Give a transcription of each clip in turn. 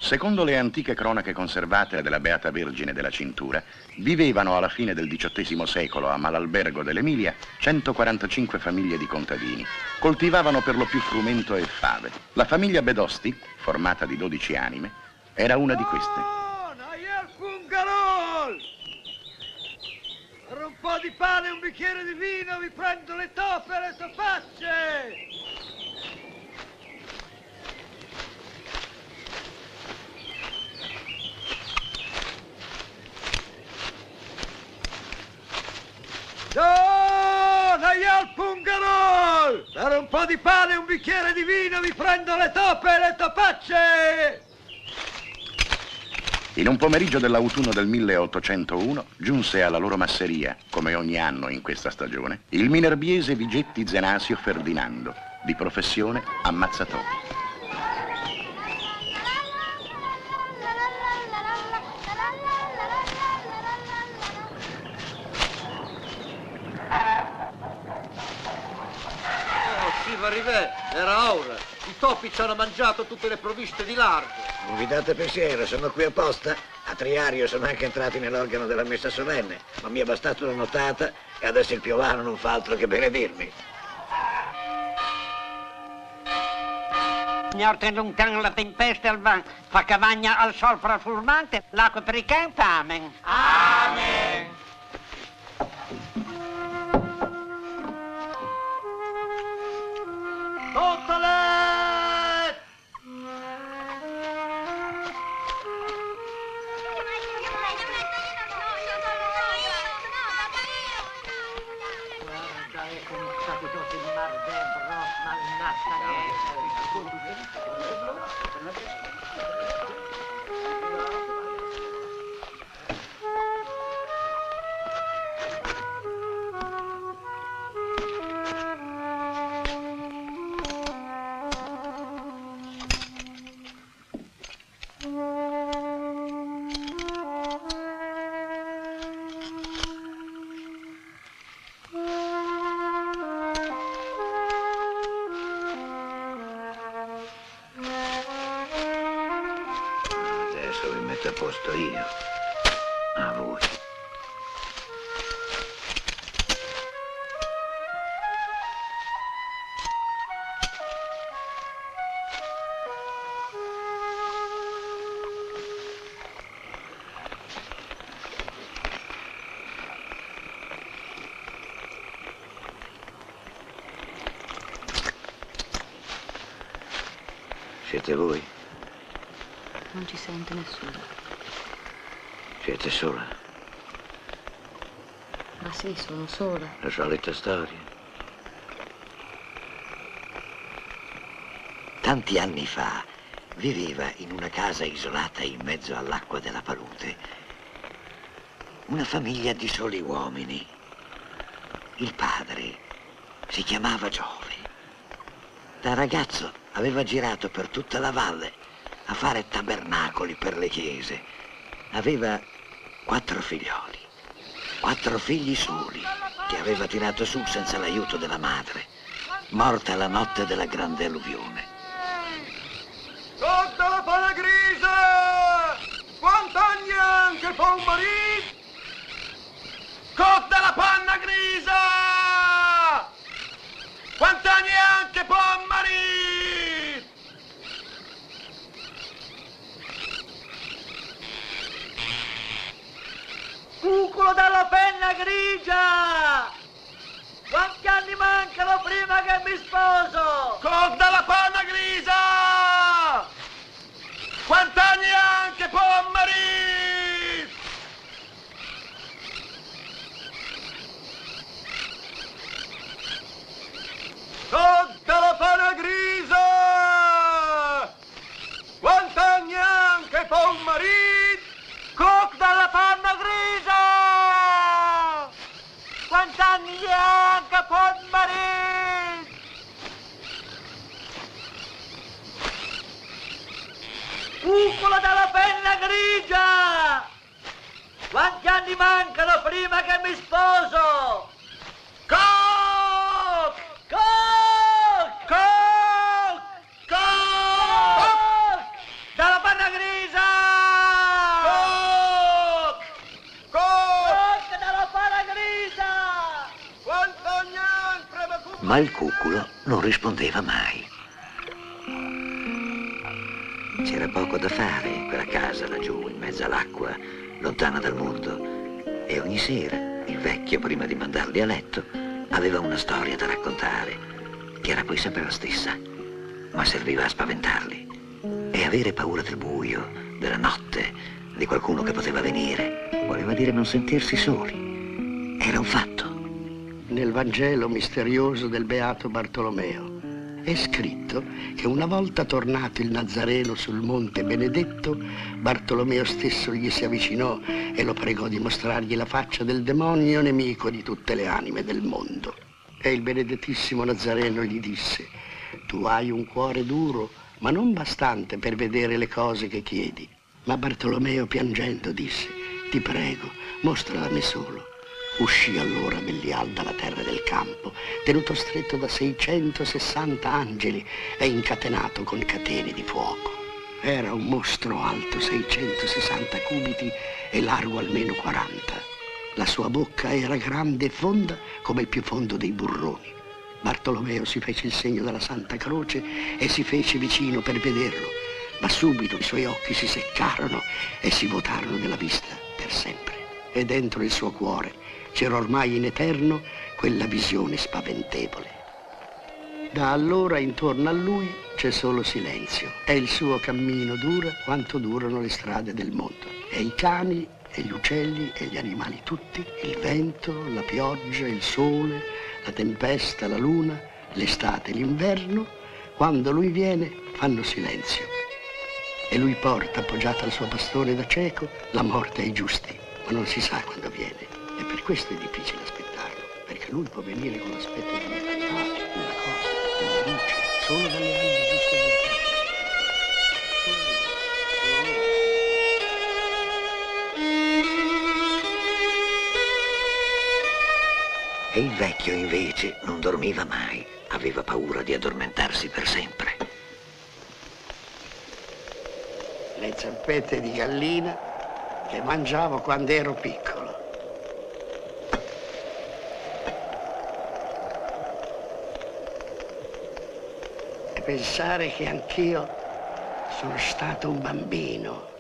Secondo le antiche cronache conservate della Beata Vergine della Cintura, vivevano alla fine del XVIII secolo a Malalbergo dell'Emilia 145 famiglie di contadini. Coltivavano per lo più frumento e fave. La famiglia Bedosti, formata di 12 anime, era una di queste. Per un po' di pane e un bicchiere di vino vi prendo le toppe e le topacce! Dai al pungarol! Per un po' di pane e un bicchiere di vino vi prendo le toppe e le topacce! In un pomeriggio dell'autunno del 1801 giunse alla loro masseria, come ogni anno in questa stagione, il minerbiese Vigetti Zenasio Ferdinando, di professione ammazzatore. Era ora. I topi ci hanno mangiato tutte le provviste di largo. Non vi date pensiero, sono qui apposta. A Triario sono anche entrati nell'organo della messa solenne, ma mi è bastata una notata e adesso il piovano non fa altro che benedirmi. Signor ten lontano la tempesta e il vento, fa cavagna al sol trasformante, l'acqua per i campi, amen. Amen. Tottole! Guarda, è come capito di mar dentro, Adesso vi metto a posto io. A voi. Siete voi? Non ci sente nessuno. Siete sola? Ma sì, sono sola. La solita storia. Tanti anni fa viveva in una casa isolata in mezzo all'acqua della palude una famiglia di soli uomini. Il padre si chiamava Giove. Da ragazzo aveva girato per tutta la valle a fare tabernacoli per le chiese. Aveva 4 figlioli, 4 figli soli che aveva tirato su senza l'aiuto della madre, morta la notte della grande alluvione. Tutta la pana grisa! Quant'anni anche può un marito? Cotta la panna grisa! Quant'anni anche può un marito? Cuculo dalla penna grigia! Quanti anni mancano prima che mi sposo? Cotta la panna grisa! Quant'anni anche può un marito? Tutta la pana grisa! Quant'anni anche può un marito? Coc dalla panna grisa! Quant'anni anche può un marito? Cucula dalla penna grigia! Quanti anni mancano prima che mi sposo? Coc! Coc! Coc! Coc! Dalla panna grigia! Ma il cuculo non rispondeva mai. C'era poco da fare in quella casa laggiù, in mezzo all'acqua, lontana dal mondo. E ogni sera il vecchio, prima di mandarli a letto, aveva una storia da raccontare, che era poi sempre la stessa, ma serviva a spaventarli. E avere paura del buio, della notte, di qualcuno che poteva venire, voleva dire non sentirsi soli. Era un fatto. Nel Vangelo misterioso del Beato Bartolomeo è scritto che una volta tornato il Nazareno sul monte benedetto, Bartolomeo stesso gli si avvicinò e lo pregò di mostrargli la faccia del demonio, nemico di tutte le anime del mondo. E il benedettissimo Nazareno gli disse: tu hai un cuore duro, ma non bastante per vedere le cose che chiedi. Ma Bartolomeo piangendo disse: ti prego, mostrala a me solo. Uscì allora Belial dalla terra del campo, tenuto stretto da 660 angeli e incatenato con catene di fuoco. Era un mostro alto 660 cubiti e largo almeno 40. La sua bocca era grande e fonda come il più fondo dei burroni. Bartolomeo si fece il segno della Santa Croce e si fece vicino per vederlo, ma subito i suoi occhi si seccarono e si vuotarono della vista per sempre. E dentro il suo cuore c'era ormai in eterno quella visione spaventevole. Da allora intorno a lui c'è solo silenzio e il suo cammino dura quanto durano le strade del mondo. E i cani e gli uccelli e gli animali tutti, il vento, la pioggia, il sole, la tempesta, la luna, l'estate, l'inverno, quando lui viene fanno silenzio. E lui porta, appoggiato al suo bastone da cieco, la morte ai giusti, ma non si sa quando viene. E per questo è difficile aspettarlo, perché lui può venire con l'aspetto di una pace, una cosa, una luce, solo dalle anime giuste del tempo. E il vecchio invece non dormiva mai, aveva paura di addormentarsi per sempre. Le zampette di gallina che mangiavo quando ero piccolo. E pensare che anch'io sono stato un bambino.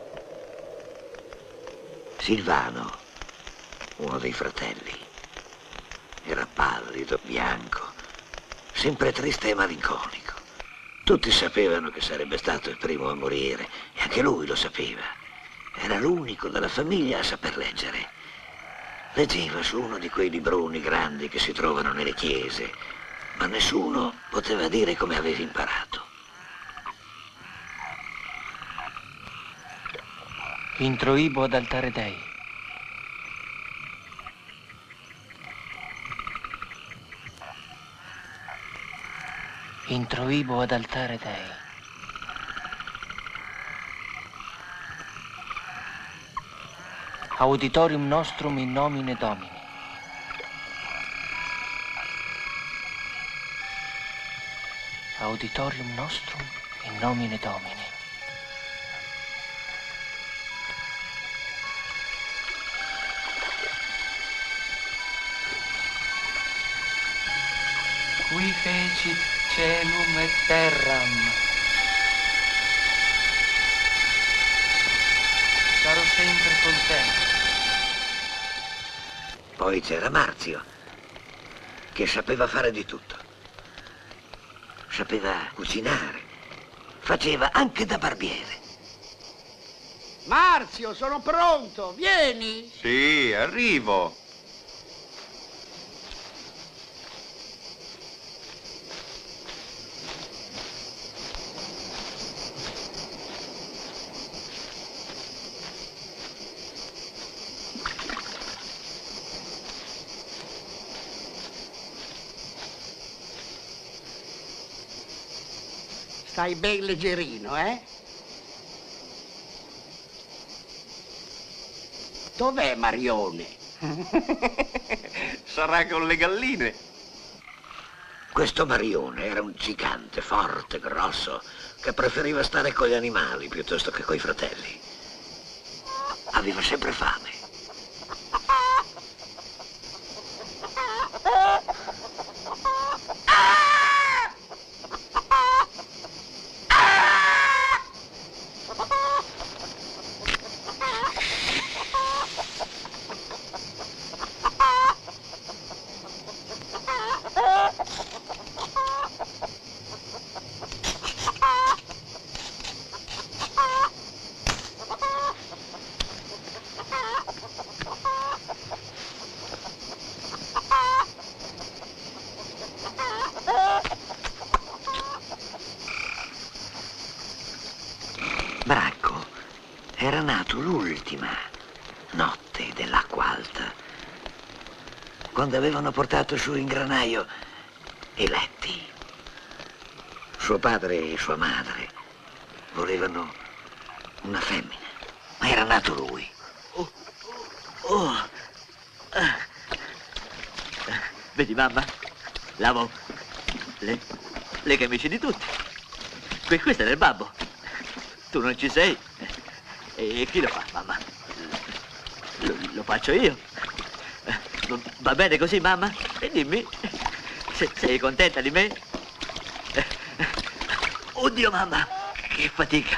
Silvano, uno dei fratelli, era pallido, bianco, sempre triste e malinconico. Tutti sapevano che sarebbe stato il primo a morire e anche lui lo sapeva. Era l'unico della famiglia a saper leggere. Leggeva su uno di quei libroni grandi che si trovano nelle chiese, ma nessuno poteva dire come aveva imparato. Introibo ad altare Dei. Introibo ad altare Dei. Auditorium nostrum in nomine Domini. Auditorium nostrum in nomine Domini. Qui fecit celum et terram. Sarò sempre con te. Poi c'era Marzio, che sapeva fare di tutto. Sapeva cucinare, faceva anche da barbiere. Marzio, sono pronto, vieni! Sì, arrivo. Stai ben leggerino, eh? Dov'è Marione? Sarà con le galline. Questo Marione era un gigante, forte, grosso, che preferiva stare con gli animali piuttosto che coi fratelli. Aveva sempre fame. era nato l'ultima notte dell'acqua alta, quando avevano portato su in granaio i letti. Suo padre e sua madre volevano una femmina, ma era nato lui. Vedi, mamma? Lavo le camicie di tutti. Questo era il babbo. Tu non ci sei. E chi lo fa, mamma? Lo faccio io. Va bene così, mamma? E dimmi, sei contenta di me? Oddio, mamma, che fatica.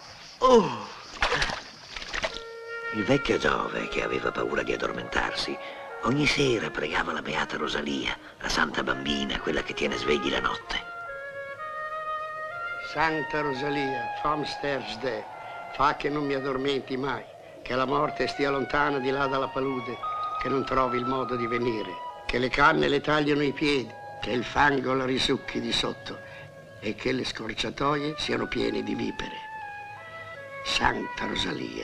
Il vecchio Giove, che aveva paura di addormentarsi, ogni sera pregava la Beata Rosalia, la Santa Bambina, quella che tiene svegli la notte. Santa Rosalia, fammi stare, fa che non mi addormenti mai, che la morte stia lontana di là dalla palude, che non trovi il modo di venire, che le canne le tagliano i piedi, che il fango la risucchi di sotto e che le scorciatoie siano piene di vipere. Santa Rosalia,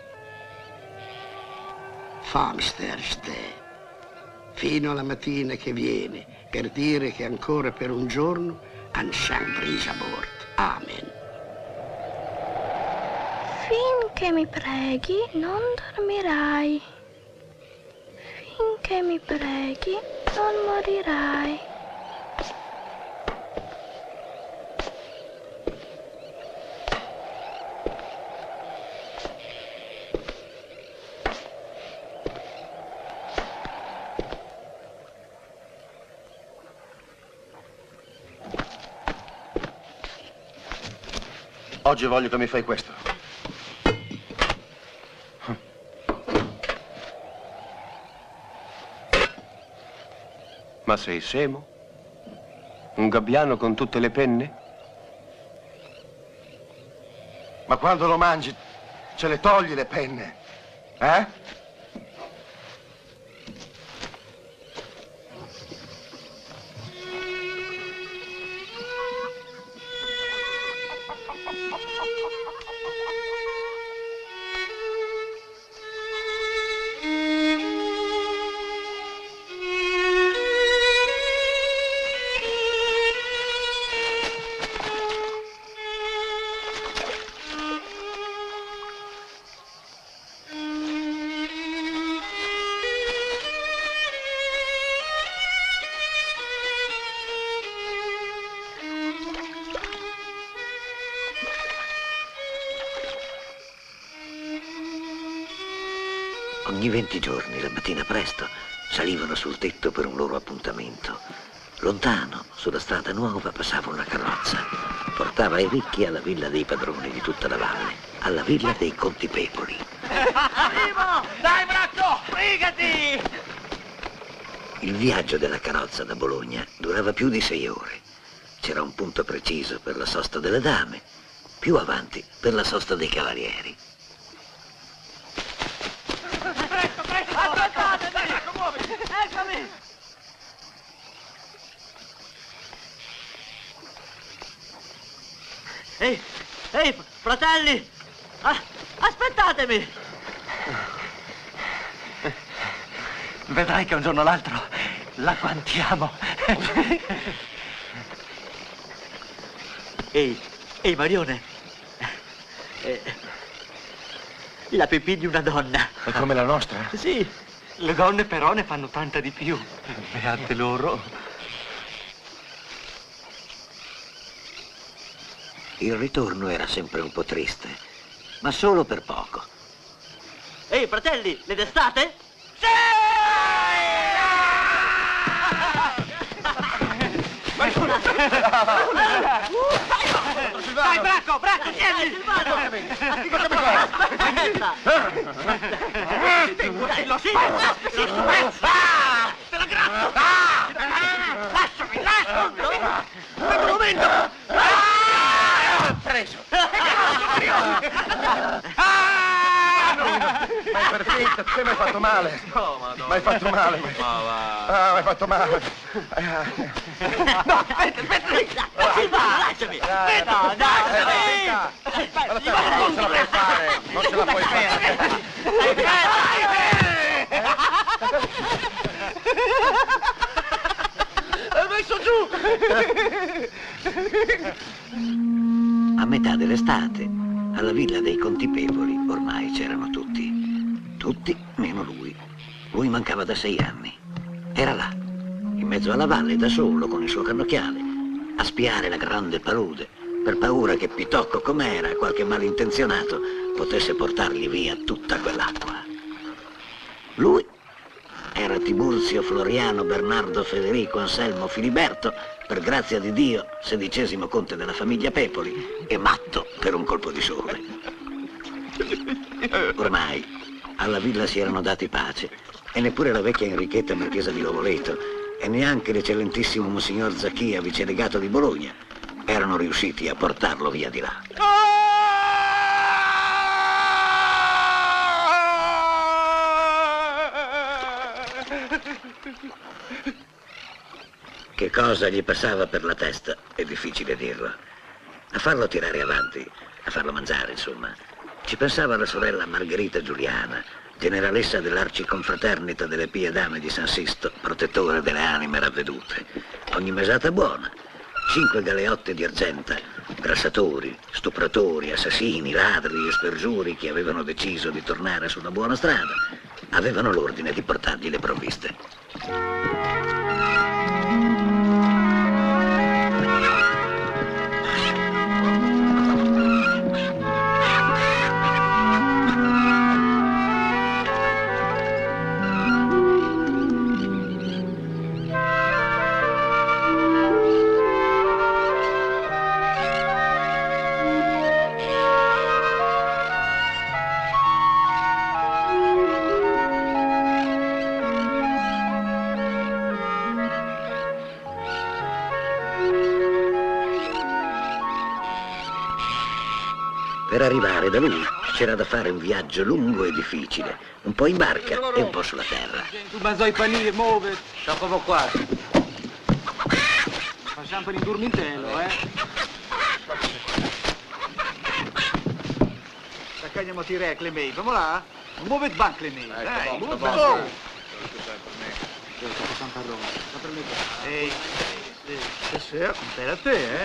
fammi stare fino alla mattina che viene per dire che ancora per un giorno han presa bord. Amen. Finché mi preghi non dormirai. Finché mi preghi non morirai. Oggi voglio che mi fai questo. Ma sei scemo? Un gabbiano con tutte le penne? Ma quando lo mangi, ce le togli le penne, eh? Ogni 20 giorni, la mattina presto, salivano sul tetto per un loro appuntamento. Lontano, sulla strada nuova, passava una carrozza. Portava i ricchi alla villa dei padroni di tutta la valle, alla villa dei Contipepoli. Arrivo! Dai, Bracco, sbrigati! Il viaggio della carrozza da Bologna durava più di 6 ore. C'era un punto preciso per la sosta delle dame, più avanti per la sosta dei cavalieri. Eccomi! Ehi, fratelli! Aspettatemi! Vedrai che un giorno o l'altro la quantiamo. Ehi, Marione! La pipì di una donna. È come la nostra? Sì. Le donne però ne fanno tanta di più. Beate loro. Il ritorno era sempre un po' triste, ma solo per poco. Ehi, fratelli, le testate? Sì! Dai, Bracco, tieni! Lo sì! Te la grazzo! Lasciami! Un momento! Preso! Ma è perfetto! Te mi hai fatto male. No, madonna. Mi hai fatto male. Ma va. Ah, mi hai fatto male. No, aspetta, lasciami. No, dai. Non ce la puoi fare. Non ce la puoi fare. L'hai messo giù. A metà dell'estate, alla villa dei Conti Pepoli ormai c'erano tutti. Tutti meno lui. Lui mancava da 6 anni. Era là, in mezzo alla valle, da solo, con il suo cannocchiale, a spiare la grande palude, per paura che Pitocco com'era, qualche malintenzionato, potesse portargli via tutta quell'acqua. Lui era Tiburzio Floriano Bernardo Federico Anselmo Filiberto, per grazia di Dio, 16° conte della famiglia Pepoli, e matto per un colpo di sole. Ormai alla villa si erano dati pace, e neppure la vecchia Enrichetta marchesa di Lovoleto, e neanche l'eccellentissimo Monsignor Zacchia, vicelegato di Bologna, erano riusciti a portarlo via di là. Che cosa gli passava per la testa è difficile dirlo. A farlo tirare avanti, a farlo mangiare, insomma, ci pensava la sorella Margherita Giuliana, generalessa dell'Arciconfraternita delle Pie Dame di San Sisto, protettore delle anime ravvedute. Ogni mesata buona, 5 galeotte di argenta, grassatori, stupratori, assassini, ladri e spergiuri che avevano deciso di tornare sulla buona strada, avevano l'ordine di portargli le provviste. Per arrivare da lui c'era da fare un viaggio lungo e difficile, un po' in barca e un po' sulla terra. Tu mezzo ai panini, muove. Sta proprio qua. Facciamo per il dormitello, Andiamo a tirare Clemei, vamo là. Muove il banco Clemei. Dai, muove il banco. Ehi, per te,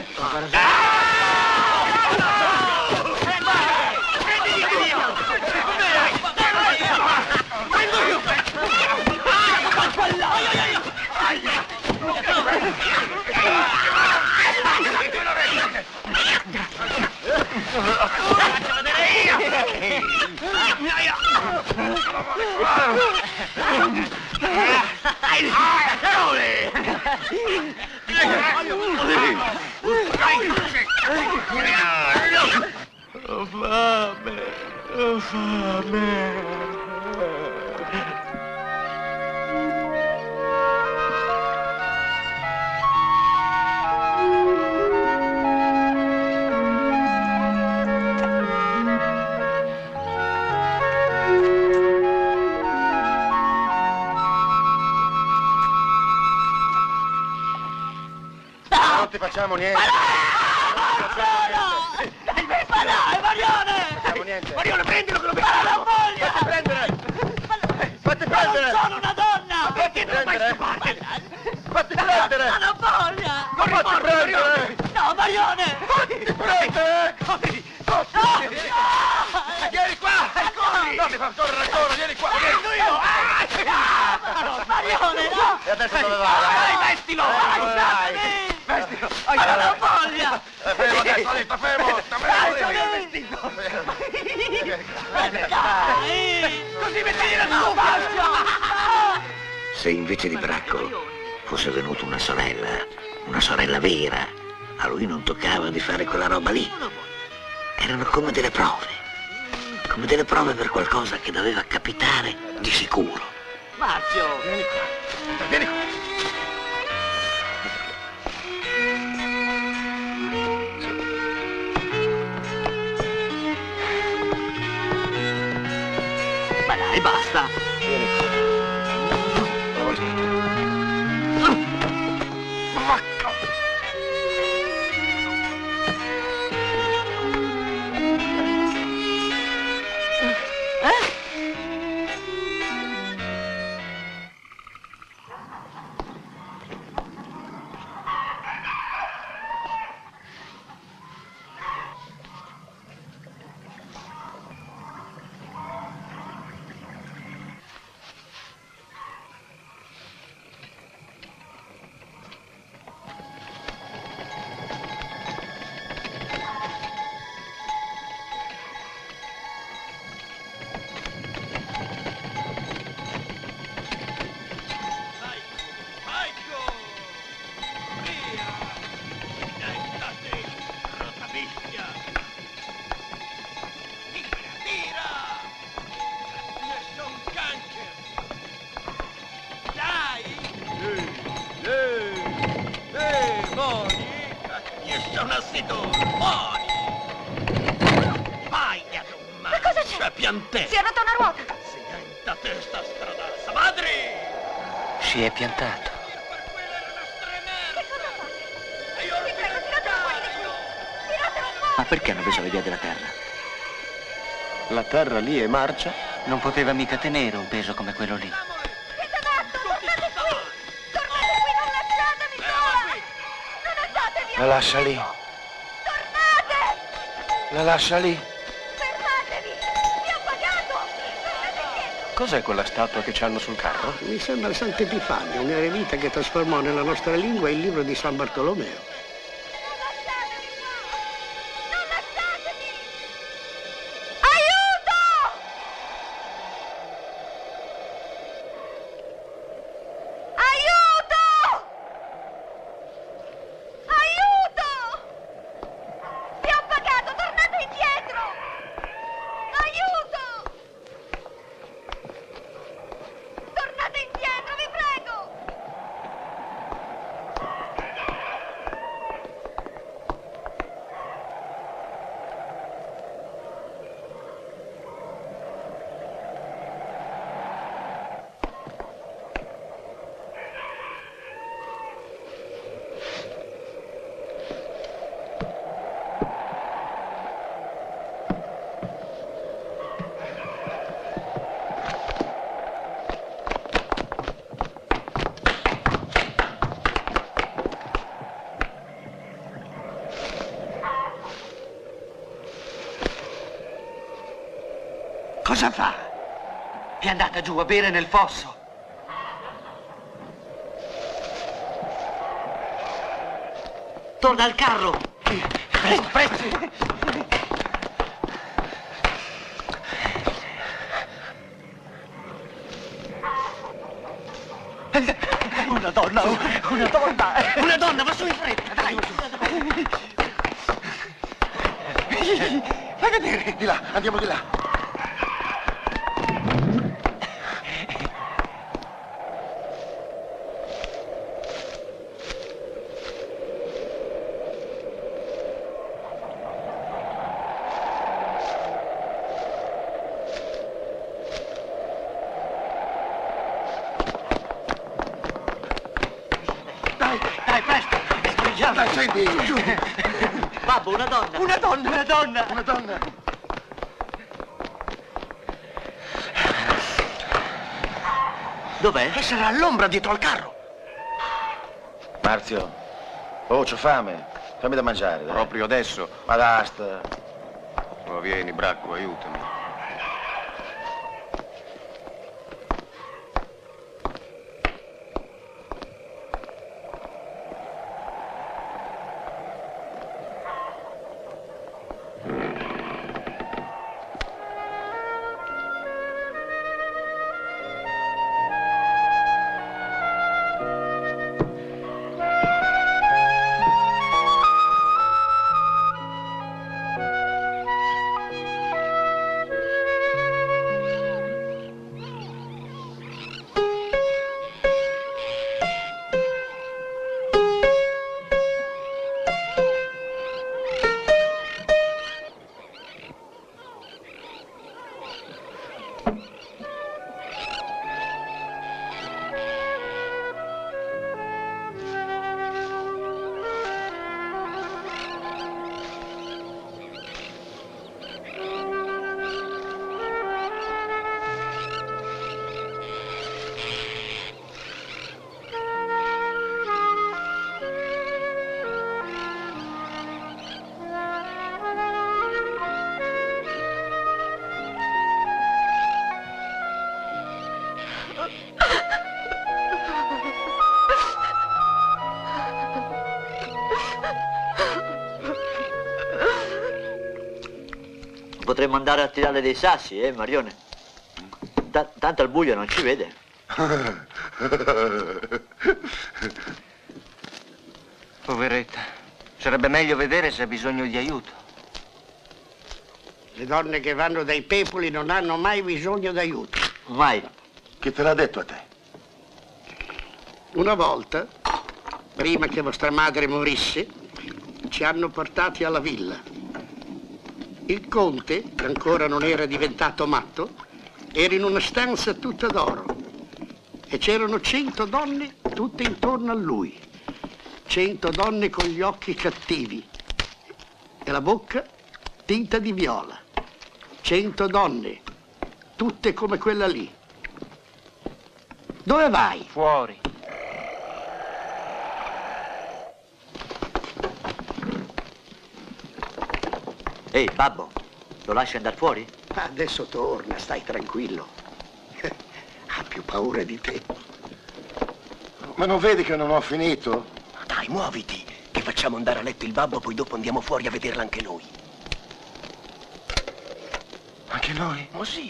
Ho fame, ho fame. Non ti facciamo niente. Marione, prendilo che lo becchiamo! Ma non voglio! Fatti prendere! Fatti prendere! Non sono una donna! Perché non fai stupare? Fatti prendere! Ma non voglio! Non fatti prendere! No, Marione! Fatti prendere! Corri! Vieni qua! Corri! Non mi fa correre ancora, vieni qua! Vengo io! Marione, no! E adesso dove vai? Dai, vestilo! Vestilo! Ma non voglio! Fermo adesso, lì, sta fermo! Sta fermo! Dai! Così mi tira su, faccia! Se invece di Bracco fosse venuta una sorella vera, a lui non toccava di fare quella roba lì. Erano come delle prove per qualcosa che doveva capitare di sicuro. Marzio! Vieni qua! Vieni qua! Ma dai, basta! sta? Vieni qui. Piantè! Si è rotta una ruota! Sienta testa stradassa, madri! Si è piantato. Ma perché hanno preso l'idea della terra? La terra lì è marcia. Non poteva mica tenere un peso come quello lì. Siete matto! Tornate qui! Tornate qui, non lasciatemi sola! Non andatevi! La lascia lì. Tornate! La lascia lì. Fermatevi! Vi ho pagato! Tornate indietro! Cos'è quella statua che c'hanno sul carro? Mi sembra Sant'Epifanio, un eremita che trasformò nella nostra lingua il libro di San Bartolomeo. Cosa fa? È andata giù a bere nel fosso. Torna al carro! Presto, presto! Una donna! Una donna! Una donna, va su in fretta, dai! Fai vedere! Di là, andiamo di là. Dai, presto! Spingiamo! Dai, scendi, giù! Babbo, una donna! Una donna! Una donna! Una donna! Dov'è? E sarà all'ombra dietro al carro! Marzio, oh, c'ho fame. Fammi da mangiare, dai. Proprio adesso? Ma basta. Oh, vieni, Bracco, aiutami. Potremmo andare a tirare dei sassi, Marione? Tanto al buio non ci vede. Poveretta, sarebbe meglio vedere se ha bisogno di aiuto. Le donne che vanno dai pepoli non hanno mai bisogno d'aiuto. Mai. Chi te l'ha detto a te? Una volta, prima che vostra madre morisse, ci hanno portati alla villa. Il conte, che ancora non era diventato matto, era in una stanza tutta d'oro e c'erano 100 donne tutte intorno a lui. 100 donne con gli occhi cattivi e la bocca tinta di viola. 100 donne, tutte come quella lì. Dove vai? Fuori. Ehi, babbo, lo lasci andare fuori? Adesso torna, stai tranquillo. Ha più paura di te. Ma non vedi che non ho finito? Dai, muoviti, che facciamo andare a letto il babbo, poi dopo andiamo fuori a vederla anche noi. Anche noi? Oh sì.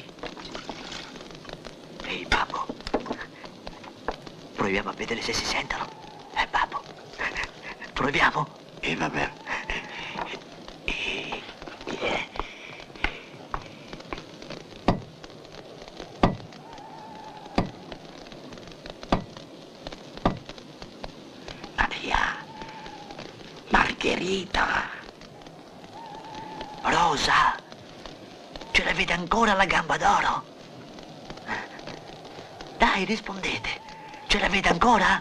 Ehi, babbo, proviamo a vedere se si sentono. Babbo, proviamo. Vabbè. Margherita, Rosa, ce l'avete ancora la gamba d'oro? Dai, rispondete, ce l'avete ancora?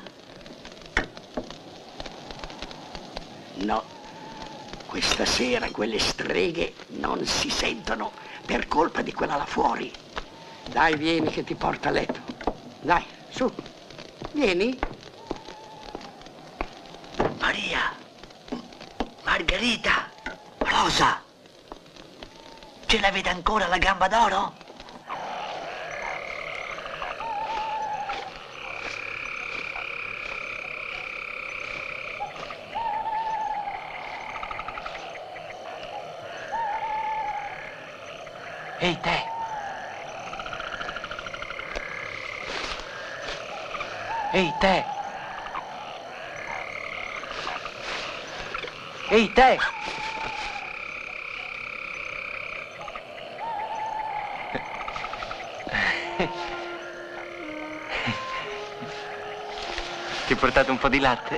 No, questa sera quelle streghe non si sentono per colpa di quella là fuori. Dai, vieni che ti porta a letto. Dai, su, vieni. Maria, Margherita, Rosa, ce l'avete ancora la gamba d'oro? Ehi, te! Ehi, te! Ehi, te! Ti ho portato un po' di latte?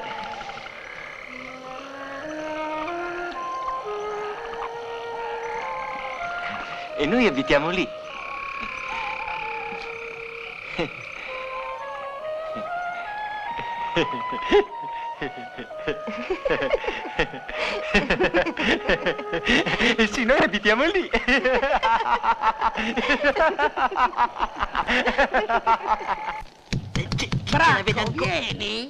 E noi abitiamo lì. Sì, noi abitiamo lì. Bracco, vieni.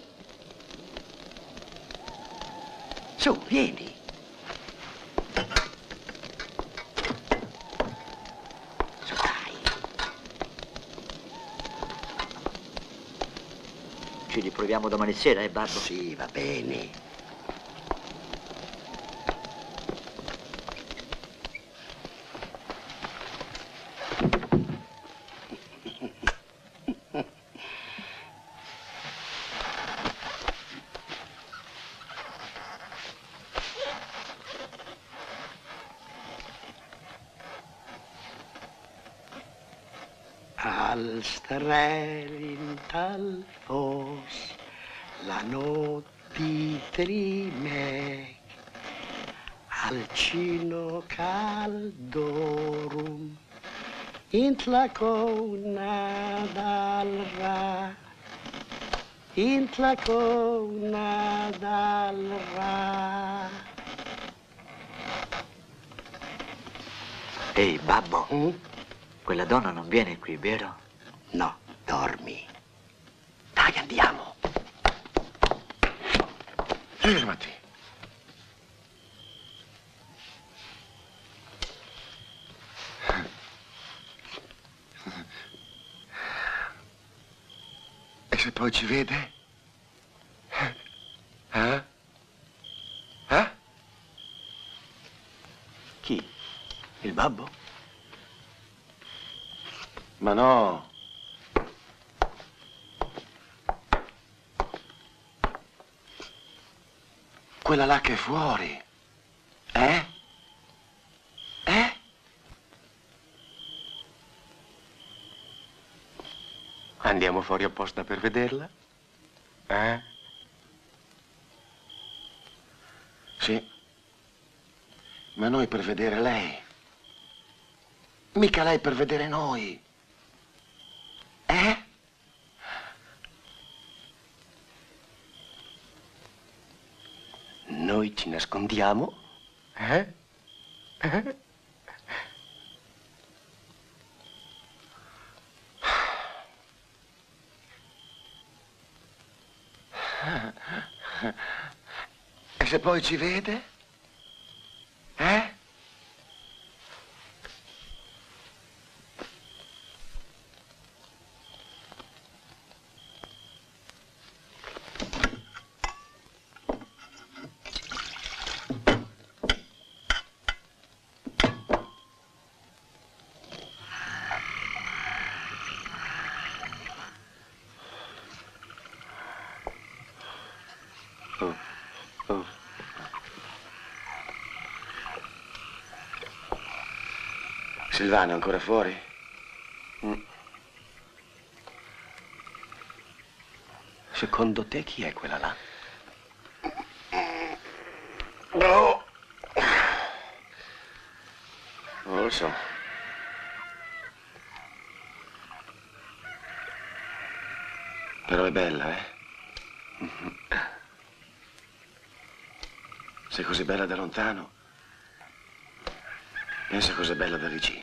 Su, vieni. Su, dai. Ci riproviamo domani sera, babbo? Sì, va bene. Al strel dal fos la notte trime al cino caldorum in la cona dal ra in la cona dal ra. Ehi, babbo. Quella donna non viene qui, vero? No, dormi. Dai, andiamo. Fermati. E se poi ci vede? Eh? Chi? Il babbo? Ma no. Quella là che è fuori. Eh? Andiamo fuori apposta per vederla? Sì. Ma noi per vedere lei. Mica lei per vedere noi. Noi ci nascondiamo? E se poi ci vede? Silvano è ancora fuori? Secondo te chi è quella là? No. Non lo so. Però è bella, eh? Se è così bella da lontano, pensa cos'è bella da vicino.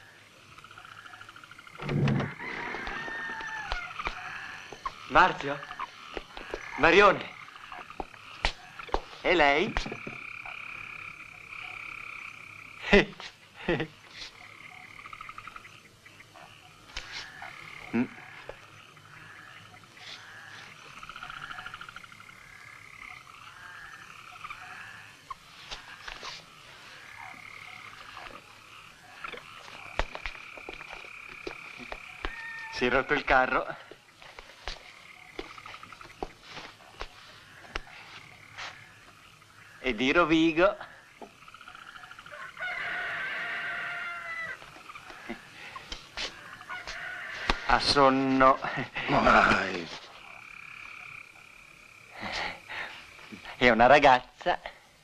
Marzio? Marione? E lei? Si è rotto il carro? E di Rovigo? A sonno. Mai. E una ragazza.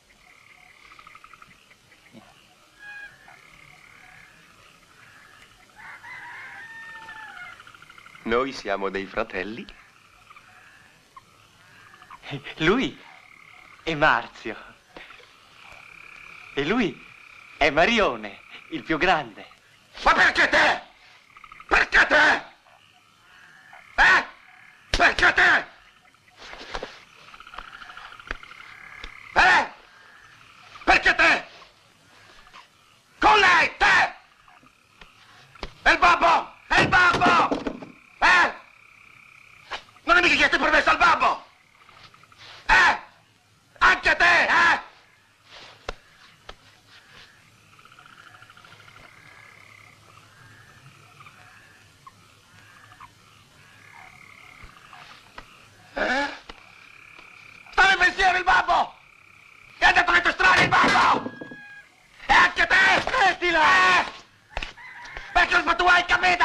Noi siamo dei fratelli. Lui è Marzio. E lui è Marione, il più grande. Ma perché te? Perché te? Perché te? Perché te? Con lei, te! E il babbo! E il babbo! Non hai mica chiesto il permesso al babbo? Anche te, Stava in pensiero il babbo! E ha detto le tue strane il babbo! E anche te! Smettila! Perché non tu hai capito?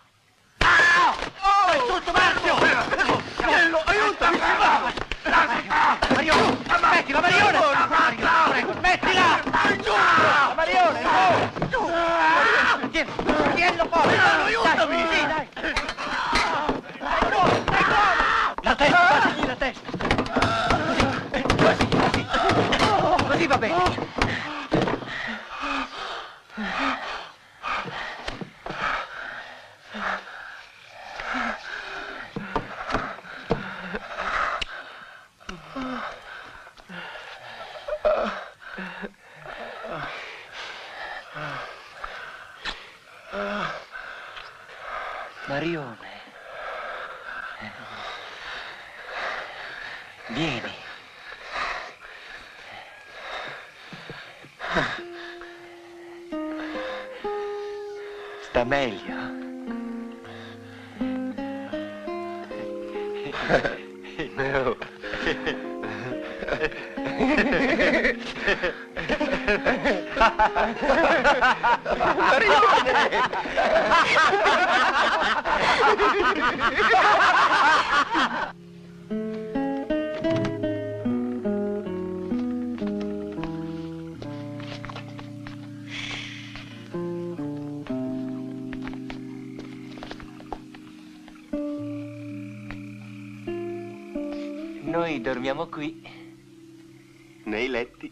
È tutto Marzio! Aiutami! Marione! Smettila, Marione! Prego, smettila! Marione, no! Tienilo fuori! Aiutami! Sì, dai! La testa, passagli la testa! Così va bene! Marione. Vieni. Sta meglio. No. Noi dormiamo qui. Nei letti.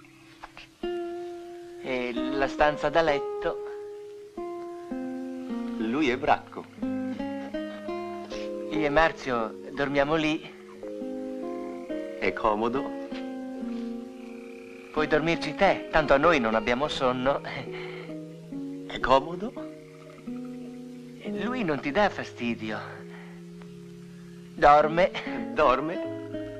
E la stanza da letto. Lui è Bracco. Io e Marzio dormiamo lì. È comodo. Puoi dormirci te, tanto a noi non abbiamo sonno. È comodo. Lui non ti dà fastidio. Dorme. Dorme.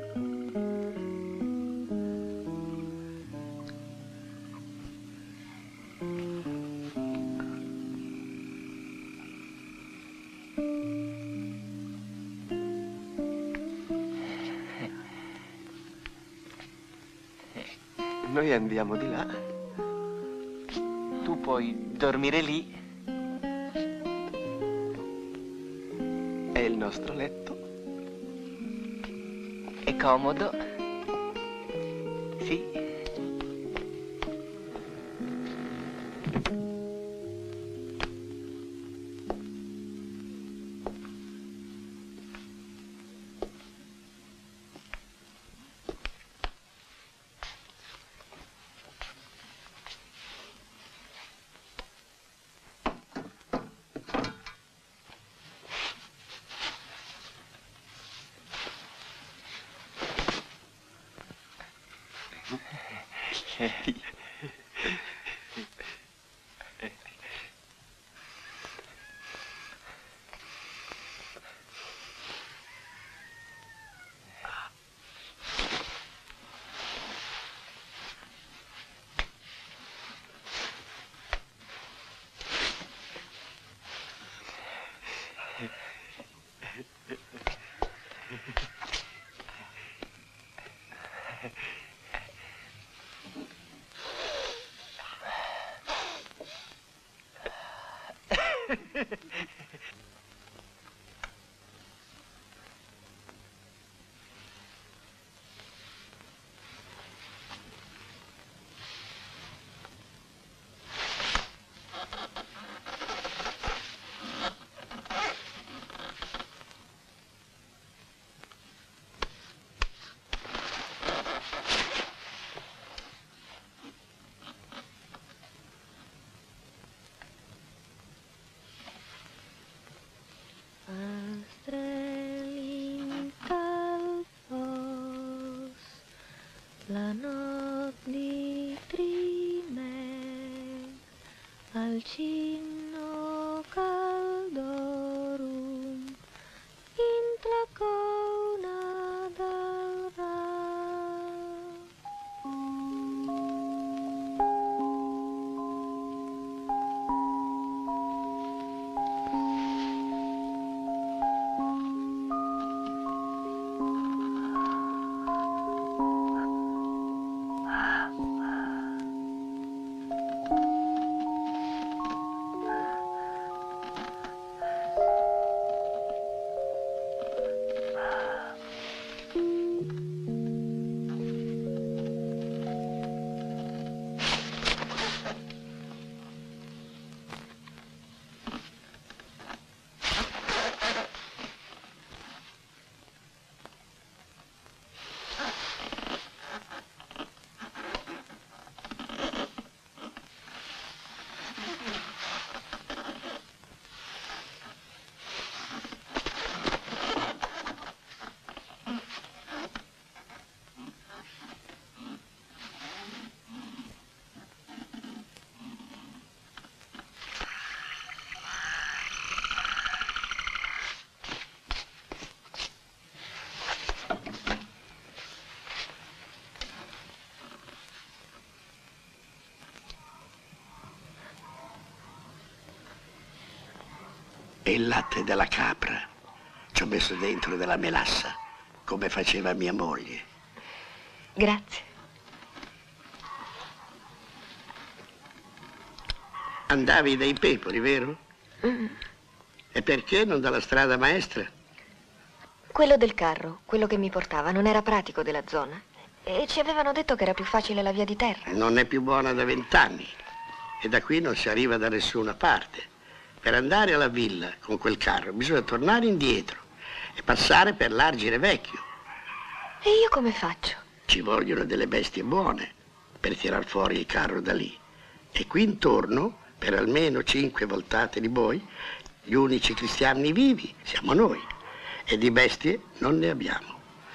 Noi andiamo di là. Tu puoi dormire lì. È il nostro letto. È comodo. Sì. La not di trime al cinno caldorum intracona dal e il latte della capra. Ci ho messo dentro della melassa, come faceva mia moglie. Grazie. Andavi dai Pepoli, vero? E perché non dalla strada maestra? Quello del carro, quello che mi portava, non era pratico della zona. E ci avevano detto che era più facile la via di terra. Non è più buona da 20 anni. E da qui non si arriva da nessuna parte. Per andare alla villa con quel carro bisogna tornare indietro e passare per l'Argine Vecchio. E io come faccio? Ci vogliono delle bestie buone per tirar fuori il carro da lì. E qui intorno, per almeno 5 voltate di boi, gli unici cristiani vivi siamo noi. E di bestie non ne abbiamo.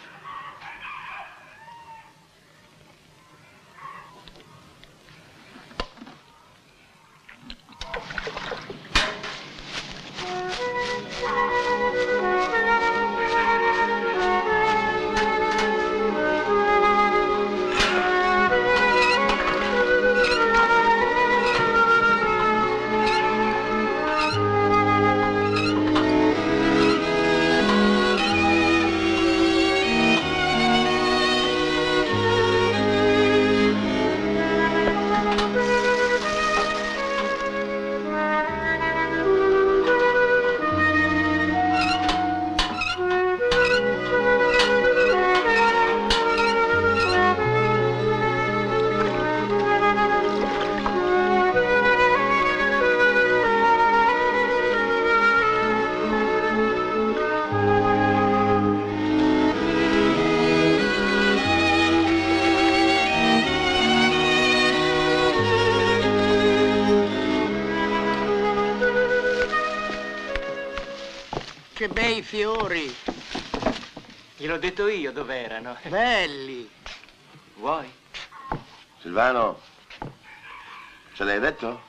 Che bei fiori! Gliel'ho detto io dove erano. Belli! Vuoi? Silvano, ce l'hai detto?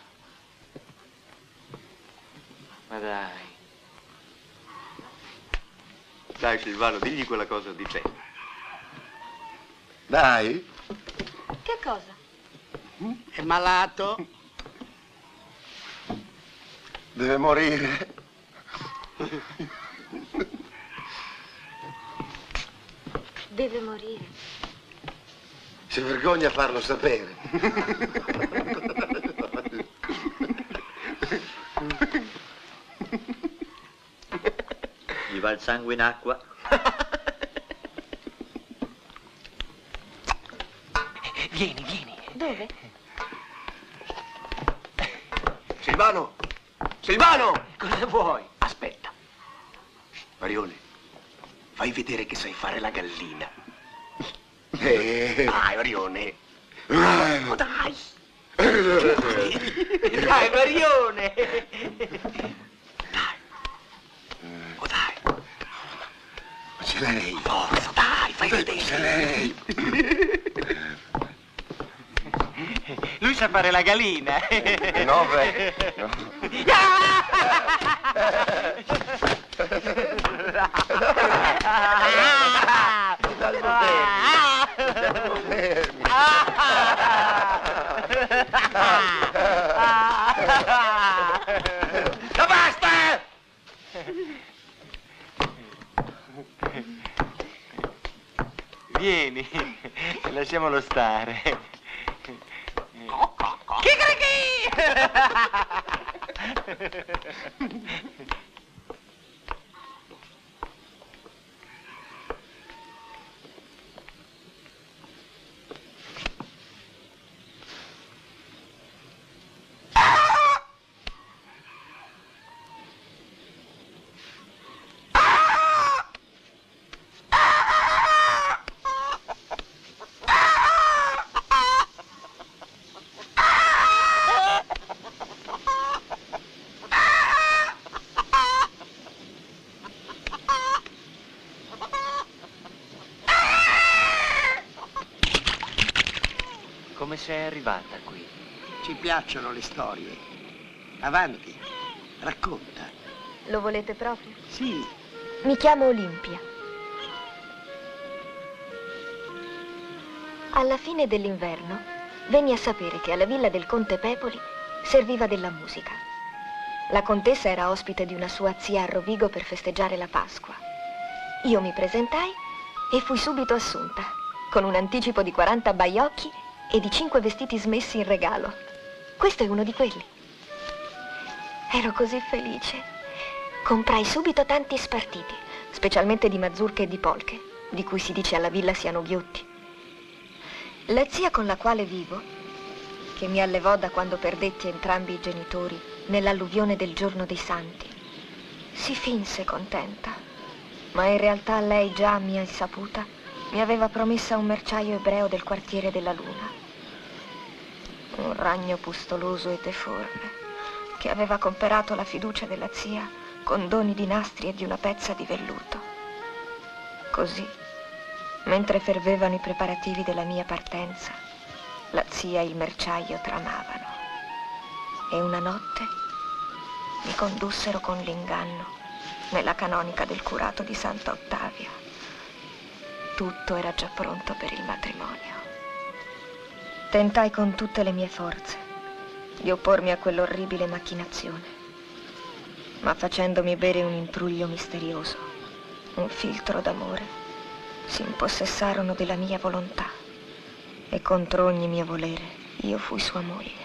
Ma dai. Dai Silvano, digli quella cosa di te. Dai. Che cosa? È malato? Deve morire. Deve morire. Si vergogna a farlo sapere. Gli va il sangue in acqua. Vieni, vieni. Dove? Silvano! Silvano! Cosa vuoi? Aspetta. Marione, fai vedere che sai fare la gallina. Dai, Marione. Oh, dai! Dai, Marione! Dai. Oh, dai. Ma c'è lei. Forza, dai, fai vedere. C'è lei. Lui sa fare la gallina. No, beh. No. Basta! Vieni, lasciamolo stare. Come sei arrivata qui? Ci piacciono le storie. Avanti, racconta. Lo volete proprio? Sì. Mi chiamo Olimpia. Alla fine dell'inverno venni a sapere che alla villa del conte Pepoli serviva della musica. La contessa era ospite di una sua zia a Rovigo per festeggiare la Pasqua. Io mi presentai e fui subito assunta, con un anticipo di 40 baiocchi e di 5 vestiti smessi in regalo. Questo è uno di quelli. Ero così felice. Comprai subito tanti spartiti, specialmente di mazurche e di polche, di cui si dice alla villa siano ghiotti. La zia con la quale vivo, che mi allevò da quando perdetti entrambi i genitori nell'alluvione del giorno dei Santi, si finse contenta, ma in realtà lei già a mia insaputa mi aveva promessa un merciaio ebreo del quartiere della Luna, un ragno pustoloso e deforme che aveva comperato la fiducia della zia con doni di nastri e di una pezza di velluto. Così, mentre fervevano i preparativi della mia partenza, la zia e il merciaio tramavano e una notte mi condussero con l'inganno nella canonica del curato di Santa Ottavia. Tutto era già pronto per il matrimonio. Tentai con tutte le mie forze di oppormi a quell'orribile macchinazione, ma facendomi bere un intruglio misterioso, un filtro d'amore, si impossessarono della mia volontà e contro ogni mio volere io fui sua moglie.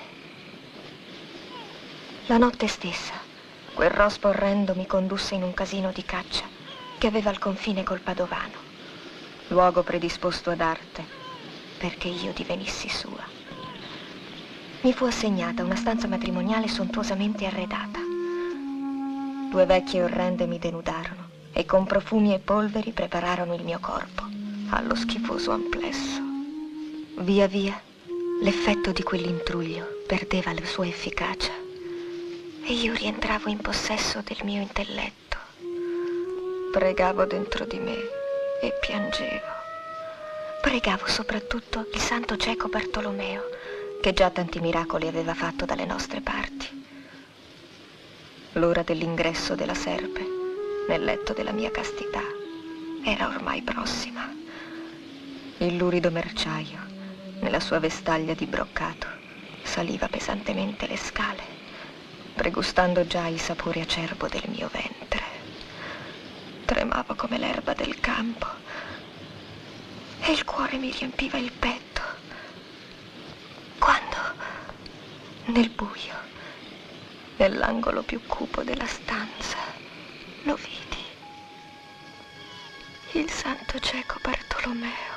La notte stessa, quel rospo orrendo mi condusse in un casino di caccia che aveva al confine col Padovano, luogo predisposto ad arte perché io divenissi sua. Mi fu assegnata una stanza matrimoniale sontuosamente arredata. 2 vecchie orrende mi denudarono e con profumi e polveri prepararono il mio corpo allo schifoso amplesso. Via via, l'effetto di quell'intruglio perdeva la sua efficacia e io rientravo in possesso del mio intelletto. Pregavo dentro di me e piangevo. Pregavo soprattutto il santo cieco Bartolomeo, che già tanti miracoli aveva fatto dalle nostre parti. L'ora dell'ingresso della serpe nel letto della mia castità era ormai prossima. Il lurido merciaio, nella sua vestaglia di broccato, saliva pesantemente le scale, pregustando già il sapore acerbo del mio ventre. Tremavo come l'erba del campo e il cuore mi riempiva il petto quando, nel buio, nell'angolo più cupo della stanza, lo vidi. Il santo cieco Bartolomeo.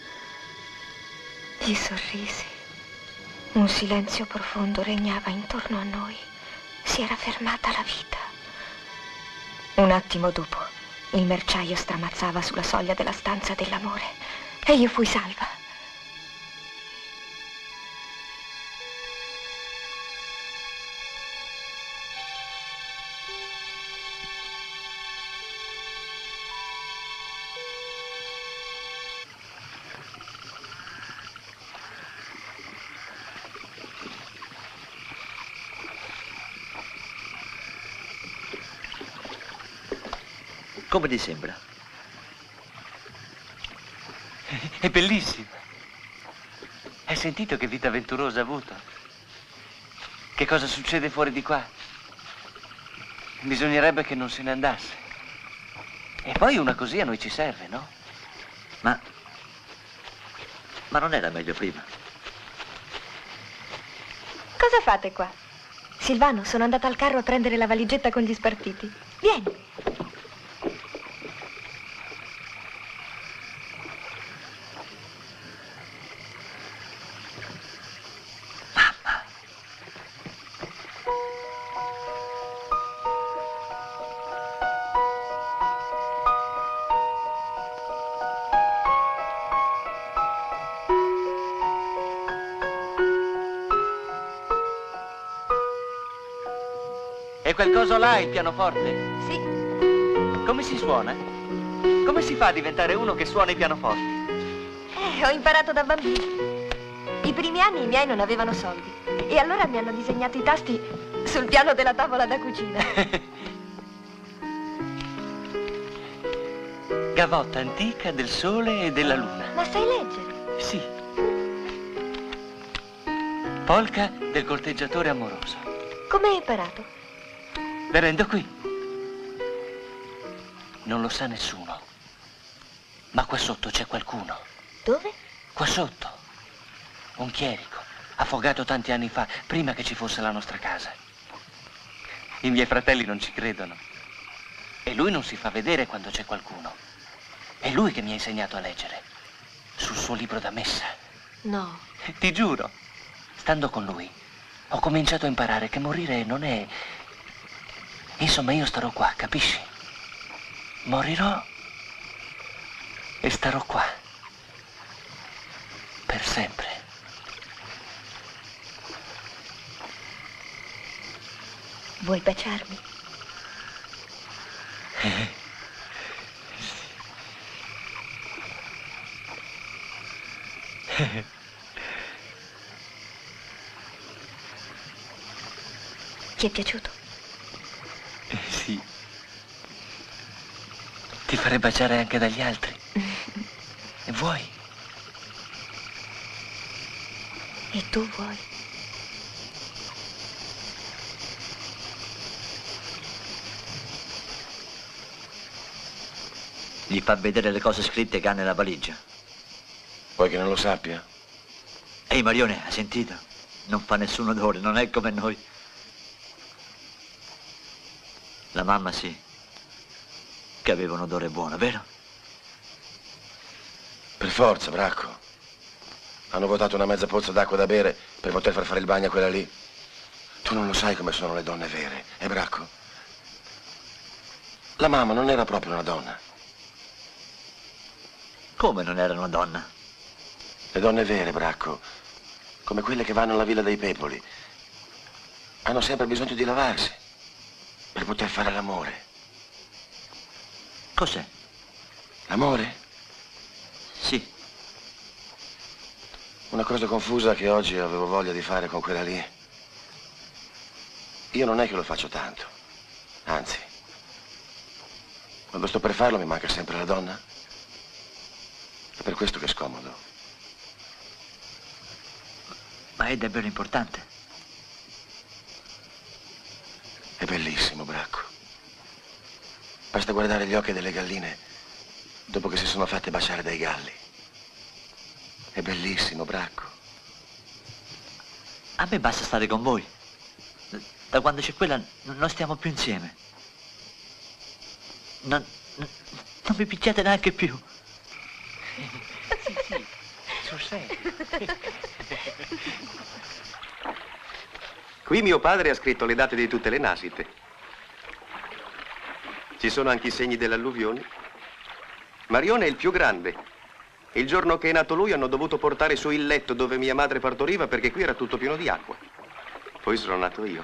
Gli sorrisi. Un silenzio profondo regnava intorno a noi. Si era fermata la vita. Un attimo dopo, il merciaio stramazzava sulla soglia della stanza dell'amore e io fui salva. Come ti sembra? È bellissimo. Hai sentito che vita avventurosa ha avuto? Che cosa succede fuori di qua? Bisognerebbe che non se ne andasse. E poi una così a noi ci serve, no? Ma non era meglio prima? Cosa fate qua? Silvano, sono andata al carro a prendere la valigetta con gli spartiti. Vieni. E quel coso là è il pianoforte? Sì. Come si suona? Come si fa a diventare uno che suona i pianoforti? Ho imparato da bambino. I primi anni i miei non avevano soldi e allora mi hanno disegnato i tasti sul piano della tavola da cucina. Gavotta antica del sole e della luna. Ma sai leggere? Sì. Polca del corteggiatore amoroso. Come hai imparato? Venendo qui. Non lo sa nessuno. Ma qua sotto c'è qualcuno. Dove? Qua sotto. Un chierico, affogato tanti anni fa, prima che ci fosse la nostra casa. I miei fratelli non ci credono. E lui non si fa vedere quando c'è qualcuno. È lui che mi ha insegnato a leggere. Sul suo libro da messa. No. Ti giuro. Stando con lui, ho cominciato a imparare che morire non è... Insomma, io starò qua, capisci? Morirò e starò qua. Per sempre. Vuoi baciarmi? Ti è piaciuto? Sì. Ti farei baciare anche dagli altri. E vuoi? E tu vuoi? Gli fa vedere le cose scritte che ha nella valigia. Vuoi che non lo sappia? Ehi, Marione, hai sentito? Non fa nessun odore, non è come noi. La mamma sì, che aveva un odore buono, vero? Per forza, Bracco. Hanno votato una mezza pozza d'acqua da bere per poter far fare il bagno a quella lì. Tu non lo sai come sono le donne vere, Bracco? La mamma non era proprio una donna. Come non era una donna? Le donne vere, Bracco, come quelle che vanno alla Villa dei Pepoli, hanno sempre bisogno di lavarsi per poter fare l'amore. Cos'è? L'amore? Sì. Una cosa confusa che oggi avevo voglia di fare con quella lì. Io non è che lo faccio tanto. Anzi, quando sto per farlo mi manca sempre la donna. È per questo che è scomodo. Ma è davvero importante. È bellissimo, Bracco. Basta guardare gli occhi delle galline dopo che si sono fatte baciare dai galli. È bellissimo, Bracco. A me basta stare con voi. Da quando c'è quella non stiamo più insieme. Non mi picchiate neanche più. Sì, sul serio. Qui mio padre ha scritto le date di tutte le nascite. Ci sono anche i segni delle alluvioni. Marione è il più grande. Il giorno che è nato lui hanno dovuto portare su il letto dove mia madre partoriva perché qui era tutto pieno di acqua. Poi sono nato io.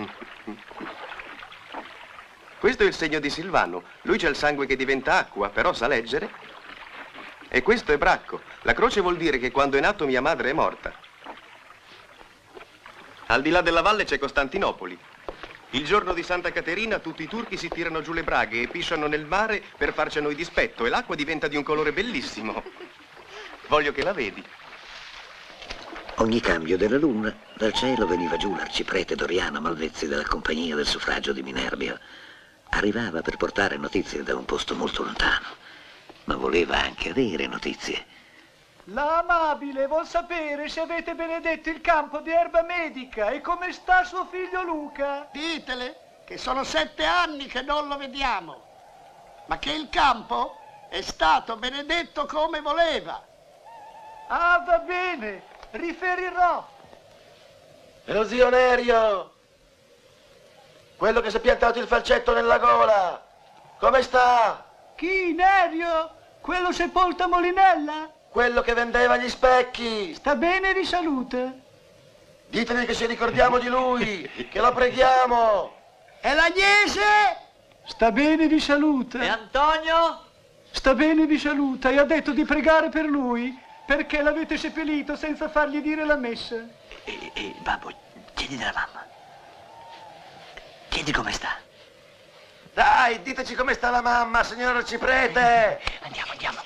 Questo è il segno di Silvano. Lui c'ha il sangue che diventa acqua, però sa leggere. E questo è Bracco. La croce vuol dire che quando è nato mia madre è morta. Al di là della valle c'è Costantinopoli. Il giorno di Santa Caterina tutti i turchi si tirano giù le braghe e pisciano nel mare per farci a noi dispetto e l'acqua diventa di un colore bellissimo. Voglio che la vedi. Ogni cambio della luna, dal cielo veniva giù l'arciprete Doriano Malvezzi della compagnia del suffragio di Minerbio. Arrivava per portare notizie da un posto molto lontano, ma voleva anche avere notizie. L'amabile vuol sapere se avete benedetto il campo di erba medica e come sta suo figlio Luca. Ditele che sono 7 anni che non lo vediamo, ma che il campo è stato benedetto come voleva. Ah, va bene, riferirò. E lo zio Nerio, quello che si è piantato il falcetto nella gola, come sta? Chi, Nerio? Quello sepolto a Molinella? Quello che vendeva gli specchi. Sta bene di salute? Ditemi che ci ricordiamo di lui, che lo preghiamo. E l'Agnese? Sta bene di salute. E Antonio? Sta bene di salute e ha detto di pregare per lui perché l'avete seppellito senza fargli dire la messa. Babbo, chiedi della mamma. Chiedi come sta. Dai, diteci come sta la mamma, signor arciprete. Andiamo, andiamo.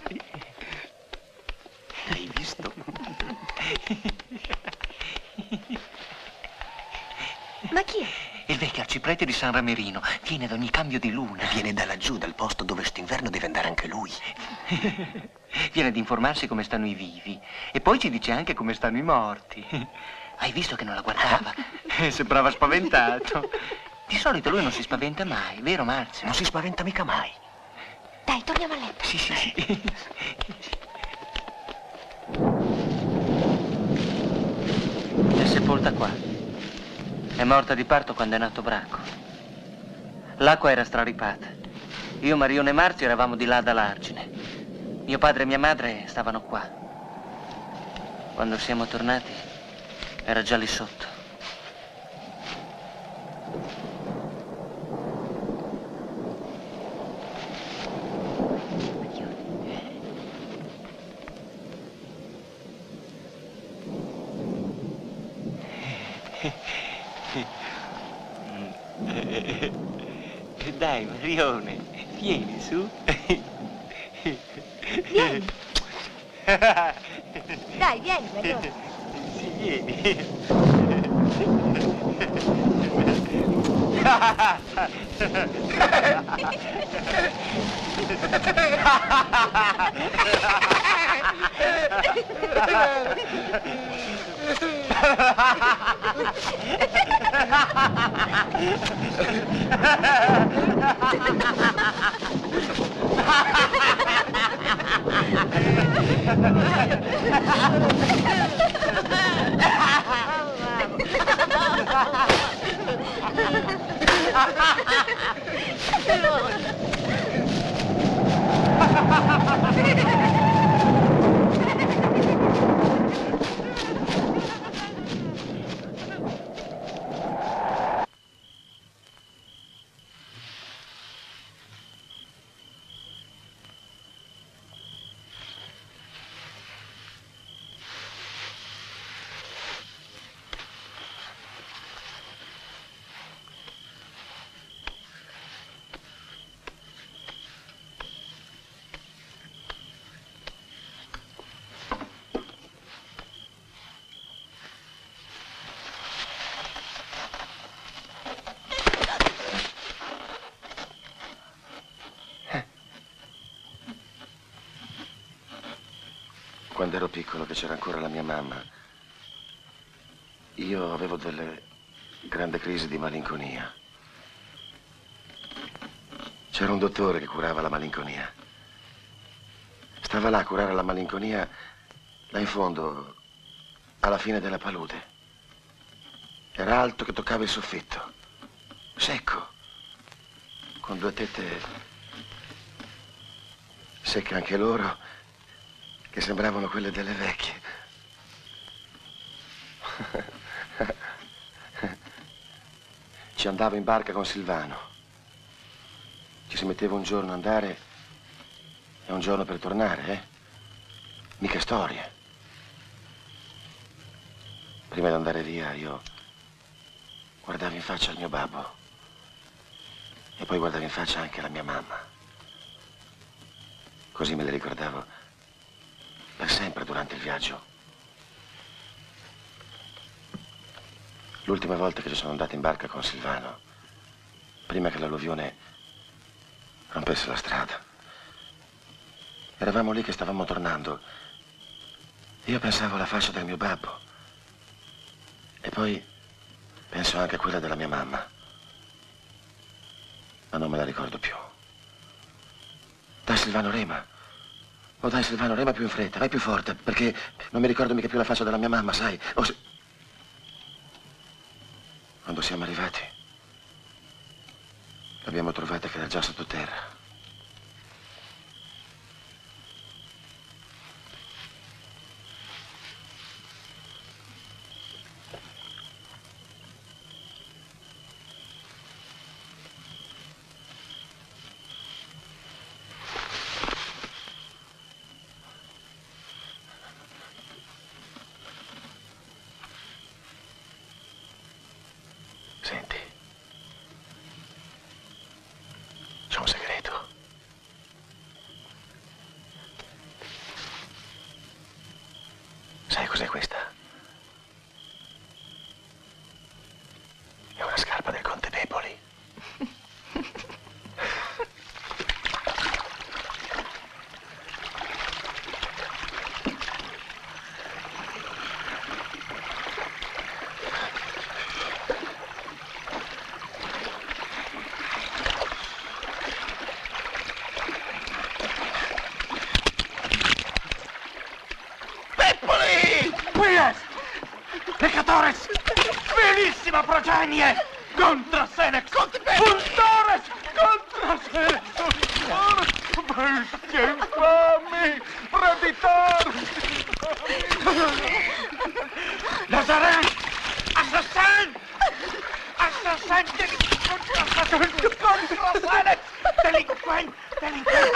Hai visto? Ma chi è? Il vecchio arciprete di San Ramerino viene ad ogni cambio di luna. Viene da laggiù, dal posto dove st'inverno deve andare anche lui. Viene ad informarsi come stanno i vivi. E poi ci dice anche come stanno i morti. Hai visto che non la guardava? Sembrava spaventato. Di solito lui non si spaventa mai, vero Marzio? Non si spaventa mica mai. Dai, torniamo a letto. Sì. È sepolta qua. È morta di parto quando è nato Bracco. L'acqua era straripata. Io, Marione e Marzio eravamo di là dall'argine. Mio padre e mia madre stavano qua. Quando siamo tornati, era già lì sotto. Dai, Marione, vieni su. Vieni. Dai, vieni, Marione. Sì, vieni. Quando ero piccolo, che c'era ancora la mia mamma, io avevo delle grandi crisi di malinconia. C'era un dottore che curava la malinconia. Stava là a curare la malinconia, là in fondo, alla fine della palude. Era alto che toccava il soffitto, secco, con due tette secche anche loro, che sembravano quelle delle vecchie. Ci andavo in barca con Silvano. Ci si metteva un giorno ad andare e un giorno per tornare, Mica storie. Prima di andare via io guardavo in faccia il mio babbo e poi guardavo in faccia anche la mia mamma. Così me le ricordavo per sempre durante il viaggio. L'ultima volta che ci sono andato in barca con Silvano, prima che l'alluvione rompesse la strada, eravamo lì che stavamo tornando. Io pensavo alla faccia del mio babbo e poi penso anche a quella della mia mamma, ma non me la ricordo più. Dai Silvano, rema. Oh dai Silvano, rema più in fretta, vai più forte, perché non mi ricordo mica più la faccia della mia mamma, sai? Quando siamo arrivati, l'abbiamo trovata che era già sottoterra. Senti, c'è un segreto. Sai cos'è questa? È una scarpa del contadino. Pecatores! Bellissima progenie! Contra Senex! Puntores! Contra Senex! Bestie infami! Preditor! Nazaré! Assassin! Assassin! Contra Senex! Delinquent! Delinquent!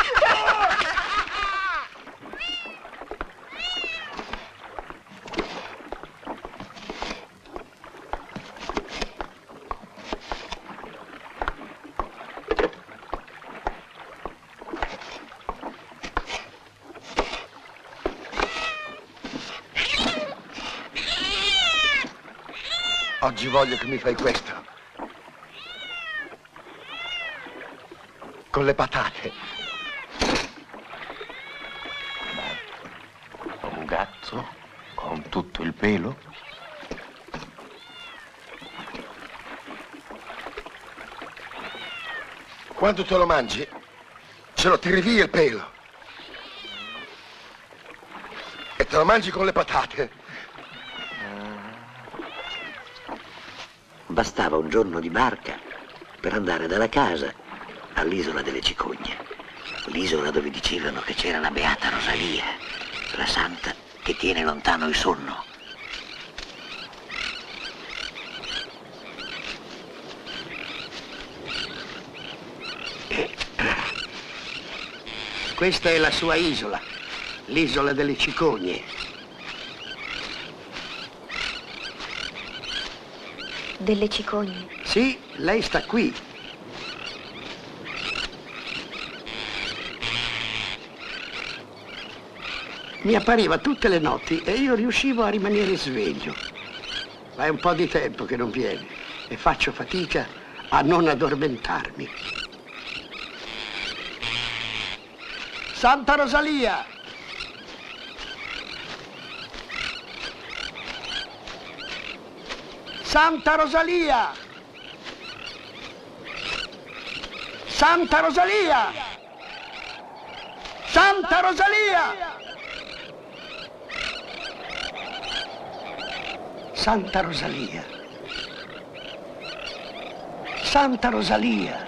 Oggi voglio che mi fai questo. Con le patate. Un gatto con tutto il pelo? Quando te lo mangi, ce lo tiri via il pelo. E te lo mangi con le patate. Bastava un giorno di barca per andare dalla casa all'isola delle cicogne, l'isola dove dicevano che c'era la beata Rosalia, la santa che tiene lontano il sonno. Questa è la sua isola, l'isola delle cicogne. Delle cicogne? Sì, lei sta qui. Mi appariva tutte le notti e io riuscivo a rimanere sveglio. Ma è un po' di tempo che non viene e faccio fatica a non addormentarmi. Santa Rosalia! Santa Rosalia! Santa Rosalia! Santa Rosalia! Santa Rosalia! Santa Rosalia!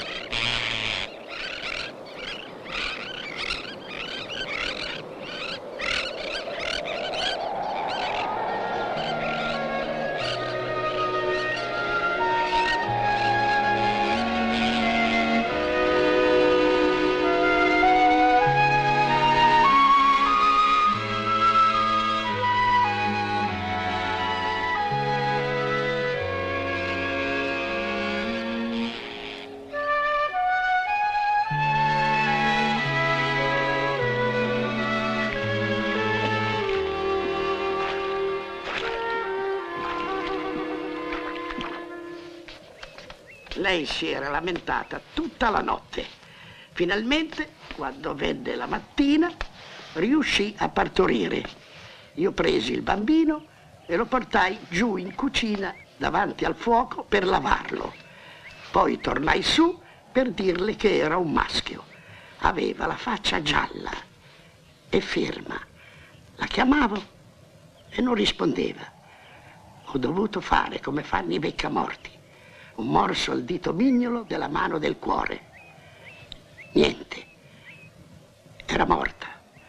Lei si era lamentata tutta la notte. Finalmente, quando venne la mattina, riuscì a partorire. Io presi il bambino e lo portai giù in cucina davanti al fuoco per lavarlo. Poi tornai su per dirle che era un maschio. Aveva la faccia gialla e ferma. La chiamavo e non rispondeva. Ho dovuto fare come fanno i beccamorti. Un morso al dito mignolo della mano del cuore. Niente. Era morta.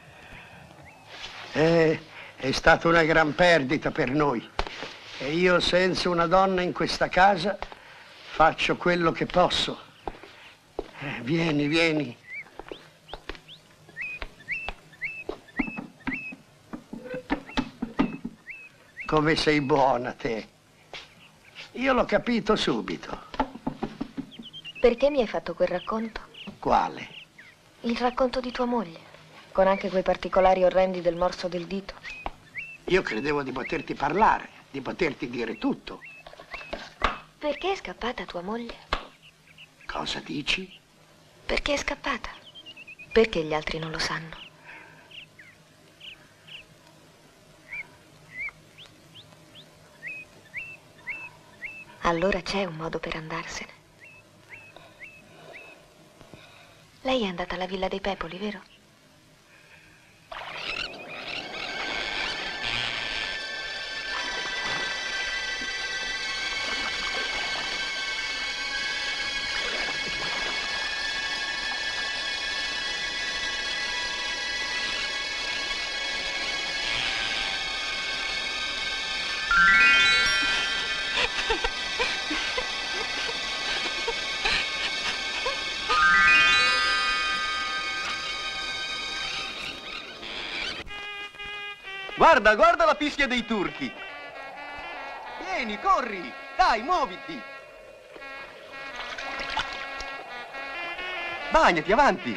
È stata una gran perdita per noi. E io senza una donna in questa casa faccio quello che posso. Vieni, vieni. Come sei buona te. Io l'ho capito subito. Perché mi hai fatto quel racconto? Quale? Il racconto di tua moglie, con anche quei particolari orrendi del morso del dito. Io credevo di poterti parlare, di poterti dire tutto. Perché è scappata tua moglie? Cosa dici? Perché è scappata? Perché gli altri non lo sanno? Allora c'è un modo per andarsene. Lei è andata alla Villa dei Pepoli, vero? Guarda, guarda la fischia dei turchi. Vieni, corri. Dai, muoviti. Bagnati, avanti.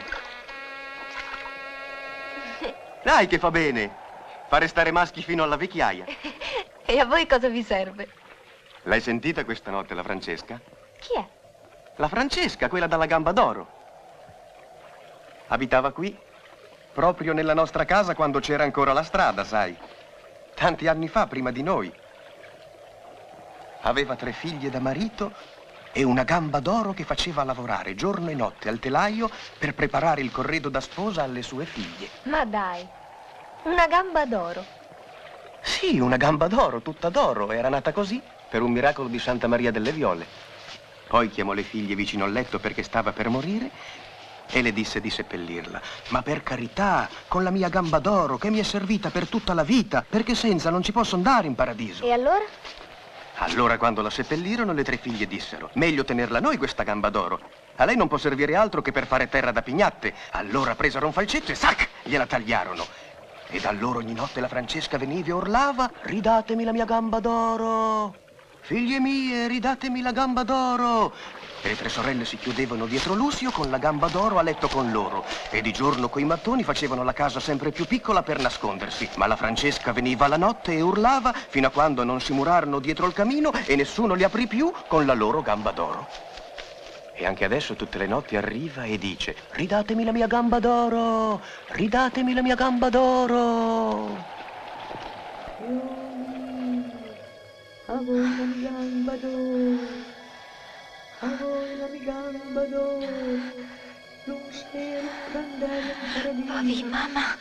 Dai, che fa bene. Fa restare maschi fino alla vecchiaia. E a voi cosa vi serve? L'hai sentita questa notte la Francesca? Chi è? La Francesca, quella dalla gamba d'oro. Abitava qui, proprio nella nostra casa quando c'era ancora la strada, sai. Tanti anni fa, prima di noi. Aveva 3 figlie da marito e una gamba d'oro che faceva lavorare giorno e notte al telaio per preparare il corredo da sposa alle sue figlie. Ma dai, una gamba d'oro. Sì, una gamba d'oro, tutta d'oro. Era nata così, per un miracolo di Santa Maria delle Viole. Poi chiamò le figlie vicino al letto perché stava per morire e le disse di seppellirla. Ma per carità, con la mia gamba d'oro che mi è servita per tutta la vita, perché senza non ci posso andare in paradiso. E allora? Allora, quando la seppellirono, le 3 figlie dissero: meglio tenerla noi questa gamba d'oro. A lei non può servire altro che per fare terra da pignatte. Allora presero un falcetto e sac, gliela tagliarono. E da allora ogni notte la Francesca veniva e urlava: ridatemi la mia gamba d'oro. Figlie mie, ridatemi la gamba d'oro. E le 3 sorelle si chiudevano dietro l'uscio con la gamba d'oro a letto con loro. E di giorno coi mattoni facevano la casa sempre più piccola per nascondersi. Ma la Francesca veniva la notte e urlava fino a quando non si murarono dietro il camino e nessuno li aprì più con la loro gamba d'oro. E anche adesso tutte le notti arriva e dice: ridatemi la mia gamba d'oro, ridatemi la mia gamba d'oro. A voi la mia gamba d'oro, a voi la mia gamba d'oro, non spero candela in paradiso. Bobby, mamma.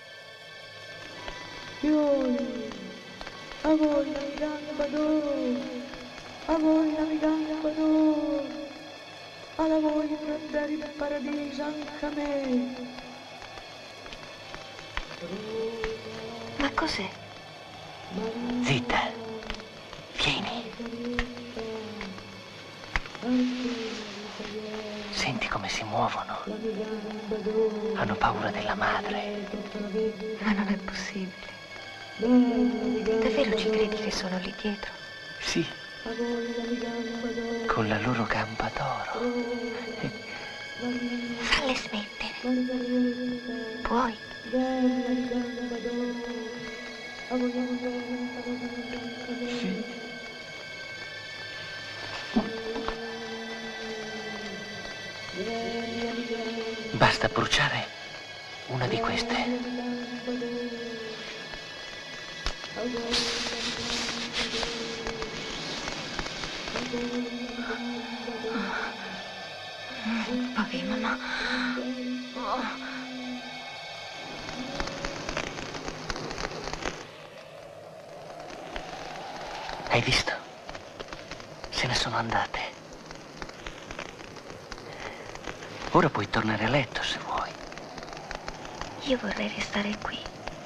Fiori, a voi la mia gamba d'oro, a voi la mia gamba d'oro, alla voglio andare in paradiso anche a me. Ma cos'è? Zitta. Vieni. Senti come si muovono. Hanno paura della madre. Ma non è possibile. Davvero ci credi che sono lì dietro? Sì. Con la loro gamba d'oro. Falle smettere. Puoi. Sì. Basta bruciare una di queste. Bobby, mamma. Hai visto? Se ne sono andate. Ora puoi tornare a letto se vuoi. Io vorrei restare qui.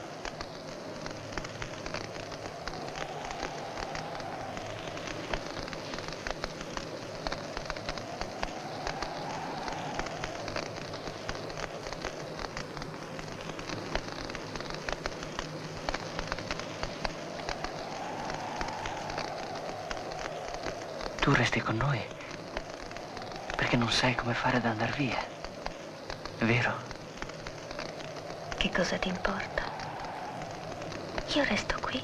Tu resti con noi perché non sai come fare ad andar via, vero? Che cosa ti importa? Io resto qui.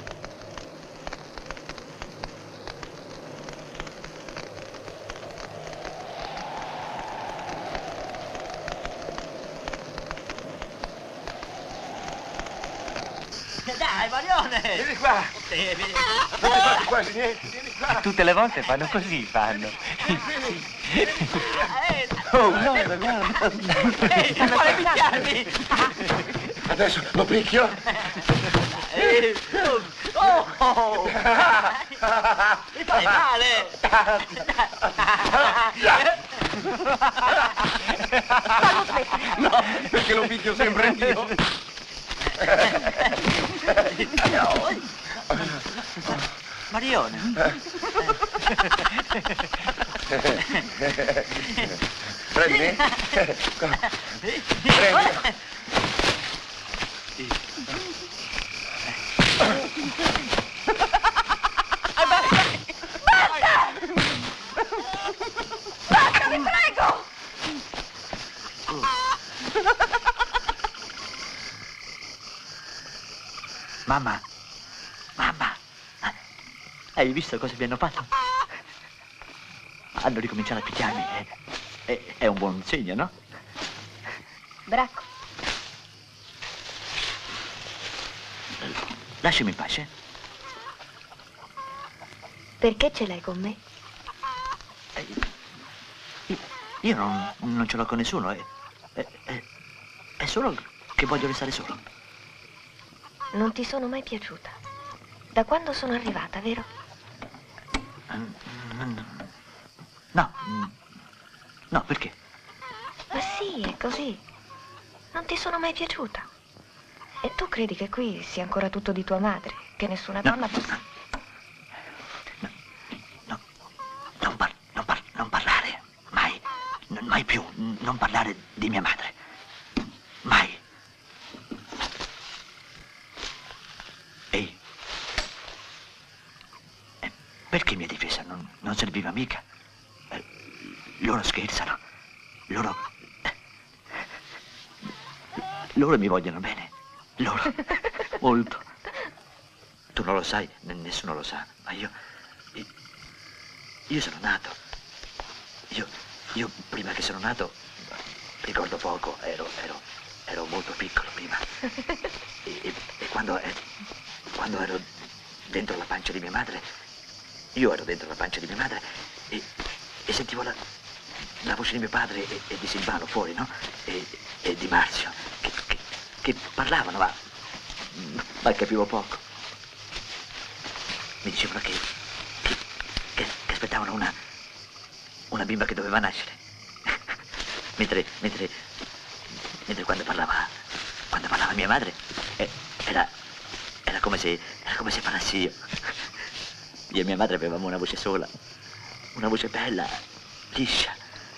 Dai, Marione! Vieni qua! Vieni. Non hai fatto quasi niente, vieni qua! Tutte le volte fanno così, fanno. Oh, guarda, guarda! Vuole picchiarmi! Adesso lo picchio? Oh! Mi fai male! No, perché lo picchio sempre io. Marione. Prendi? Prendi. Mamma, mamma, hai visto cosa vi hanno fatto? Hanno ricominciato a picchiarmi. È un buon segno, no? Bracco. Lasciami in pace. Perché ce l'hai con me? Io non ce l'ho con nessuno. È solo che voglio restare solo. Non ti sono mai piaciuta. Da quando sono arrivata, vero? No, perché? Ma sì, è così. Non ti sono mai piaciuta. E tu credi che qui sia ancora tutto di tua madre? Che nessuna donna possa... Non parlare. Mai. Mai più. Non parlare di mia madre. Mai. Ehi. Perché mia difesa non serviva mica? Loro scherzano. Loro mi vogliono bene. Loro. Molto. Tu non lo sai, nessuno lo sa, ma io sono nato. Io prima che sono nato, ricordo poco, ero molto piccolo prima. E quando ero dentro la pancia di mia madre, io ero dentro la pancia di mia madre e sentivo la voce di mio padre e di Silvano fuori, no? E di Marzio, che parlavano, ma capivo poco. Mi dicevano che aspettavano una bimba che doveva nascere. mentre quando parlava mia madre, era come se parlassi io. Io e mia madre avevamo una voce sola, una voce bella, liscia.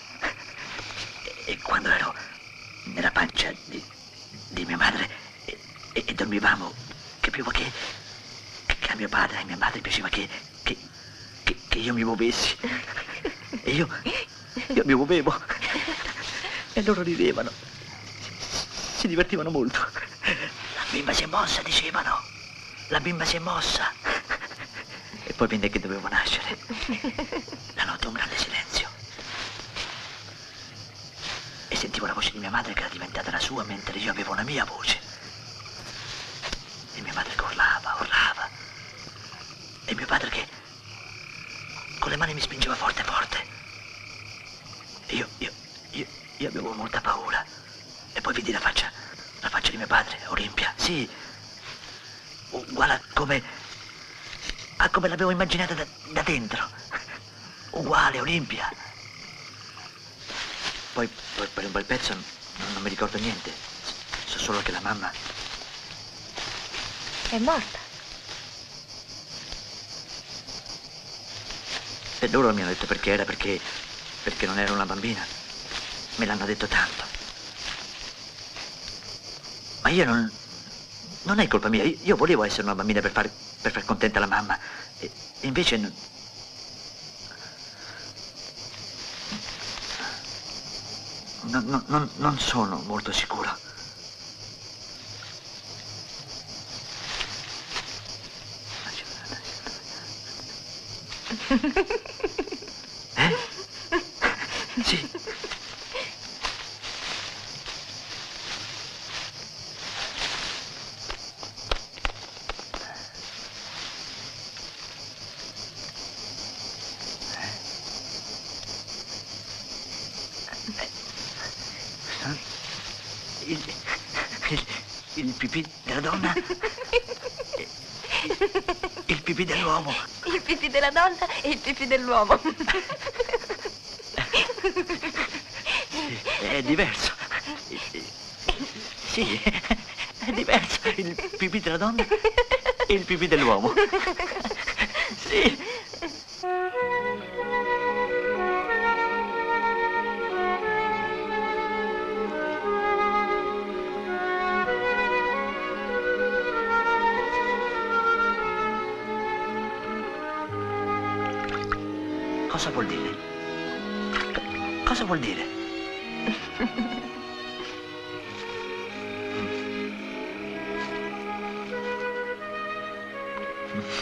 E quando ero nella pancia di mia madre e dormivamo, capivo che a mio padre e a mia madre piaceva che io mi muovessi. E io mi muovevo. E loro ridevano. Si divertivano molto. La bimba si è mossa, dicevano. La bimba si è mossa. E poi venne che dovevo nascere. La notte un grande silenzio. E sentivo la voce di mia madre che era diventata la sua mentre io avevo una mia voce. E mia madre che urlava. E mio padre che con le mani mi spingeva forte. E io avevo molta paura. E poi vidi la faccia di mio padre, Olimpia, sì, uguale a come l'avevo immaginata da dentro. Uguale, Olimpia. Poi per un bel pezzo non mi ricordo niente. So solo che la mamma è morta. E loro mi hanno detto perché era, perché non era una bambina. Me l'hanno detto tanto. Ma io non è colpa mia. Io volevo essere una bambina per far contenta la mamma. E invece non sono molto sicuro. Sì. Il pipì della donna. Il pipì dell'uomo. Il pipì della donna e il pipì dell'uomo. È diverso. Sì, è diverso. Il pipì della donna e il pipì dell'uomo. Sì. Cosa vuol dire? Cosa vuol dire?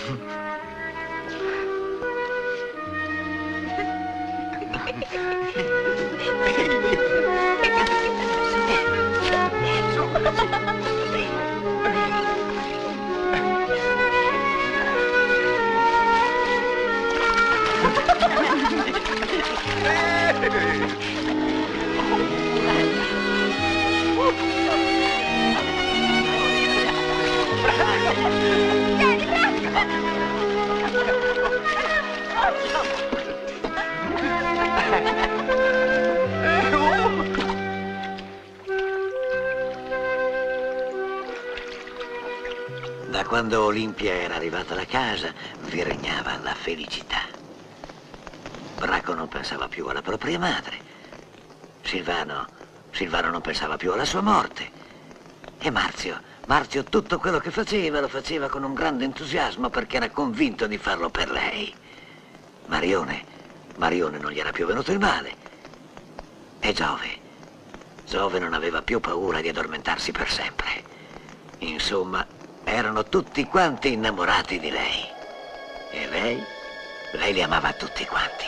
Da quando Olimpia era arrivata alla casa, vi regnava la felicità. Braco non pensava più alla propria madre. Silvano non pensava più alla sua morte. E Marzio tutto quello che faceva lo faceva con un grande entusiasmo perché era convinto di farlo per lei. Marione non gli era più venuto il male. E Giove non aveva più paura di addormentarsi per sempre. Insomma, erano tutti quanti innamorati di lei. E lei li amava tutti quanti.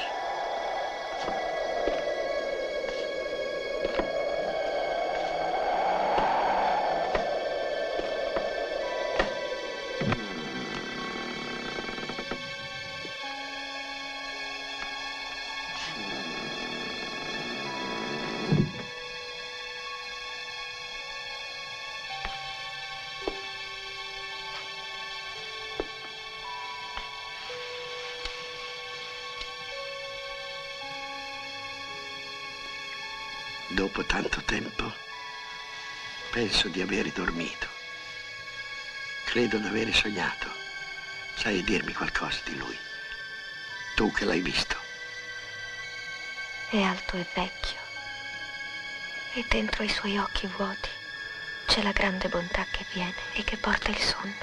Dopo tanto tempo, penso di aver dormito. Credo di aver sognato. Sai dirmi qualcosa di lui? Tu che l'hai visto. È alto e vecchio. E dentro i suoi occhi vuoti c'è la grande bontà che viene e che porta il sonno.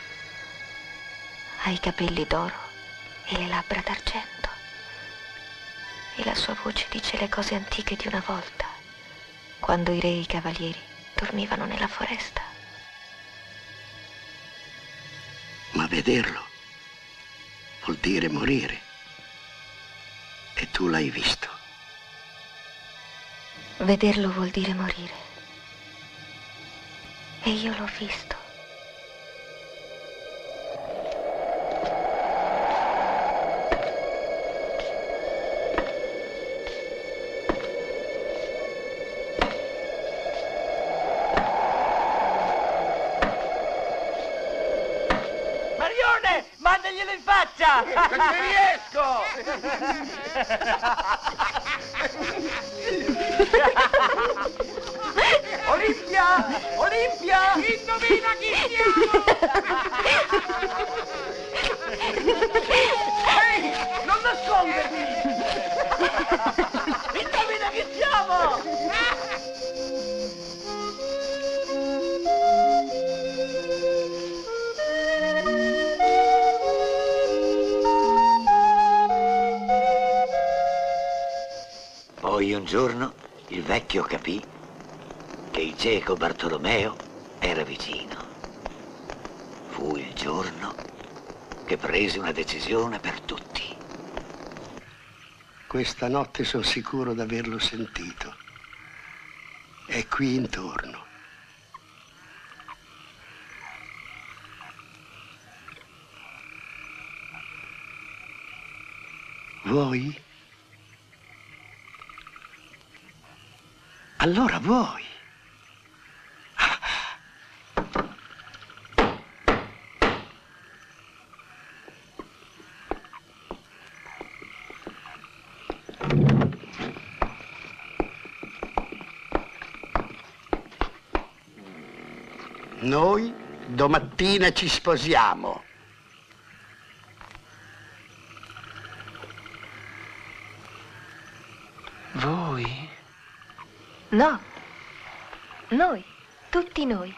Ha i capelli d'oro e le labbra d'argento. E la sua voce dice le cose antiche di una volta, quando i re e i cavalieri dormivano nella foresta. Ma vederlo vuol dire morire. E tu l'hai visto. Vederlo vuol dire morire. E io l'ho visto. Mandaglielo in faccia! Non ci riesco! Olimpia! Olimpia! Indovina chi siamo! Ehi, non nasconderti! Indovina chi siamo! Poi un giorno il vecchio capì che il cieco Bartolomeo era vicino. Fu il giorno che prese una decisione per tutti. Questa notte sono sicuro di averlo sentito. È qui intorno. Vuoi? Allora vuoi? Noi domattina ci sposiamo. Voi? No, noi, tutti noi.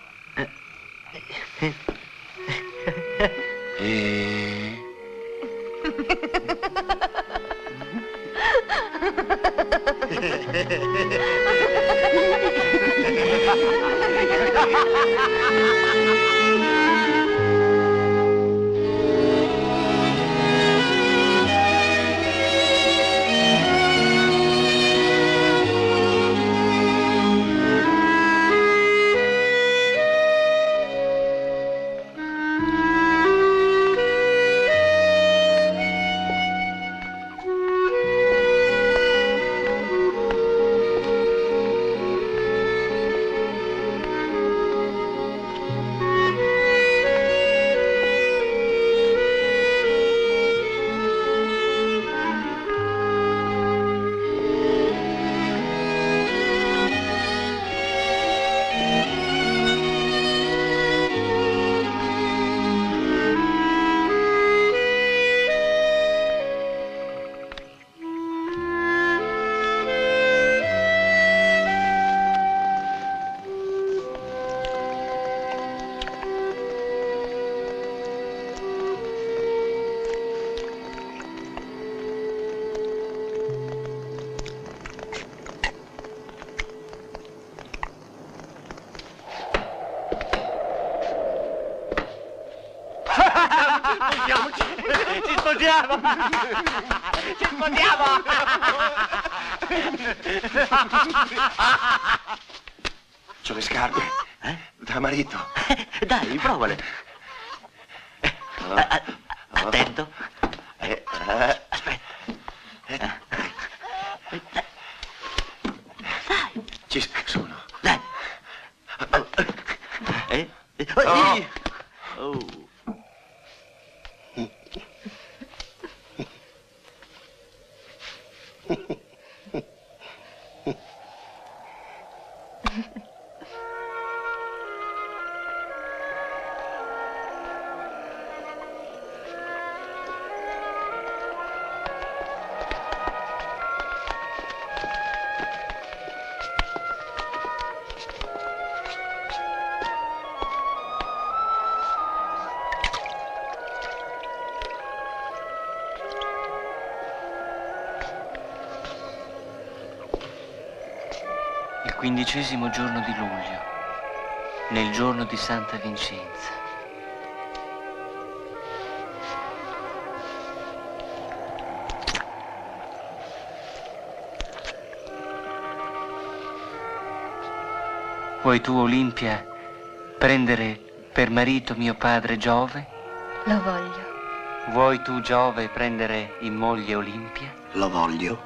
Sposiamoci! Ci sposiamo! Ci sposiamo! C'ho le scarpe. Da marito. Dai, provale. Attento. Aspetta. Dai. Ci sono. Dai. Oh. Il 15° giorno di luglio, nel giorno di Santa Vincenza. Vuoi tu, Olimpia, prendere per marito mio padre Giove? Lo voglio. Vuoi tu, Giove, prendere in moglie Olimpia? Lo voglio.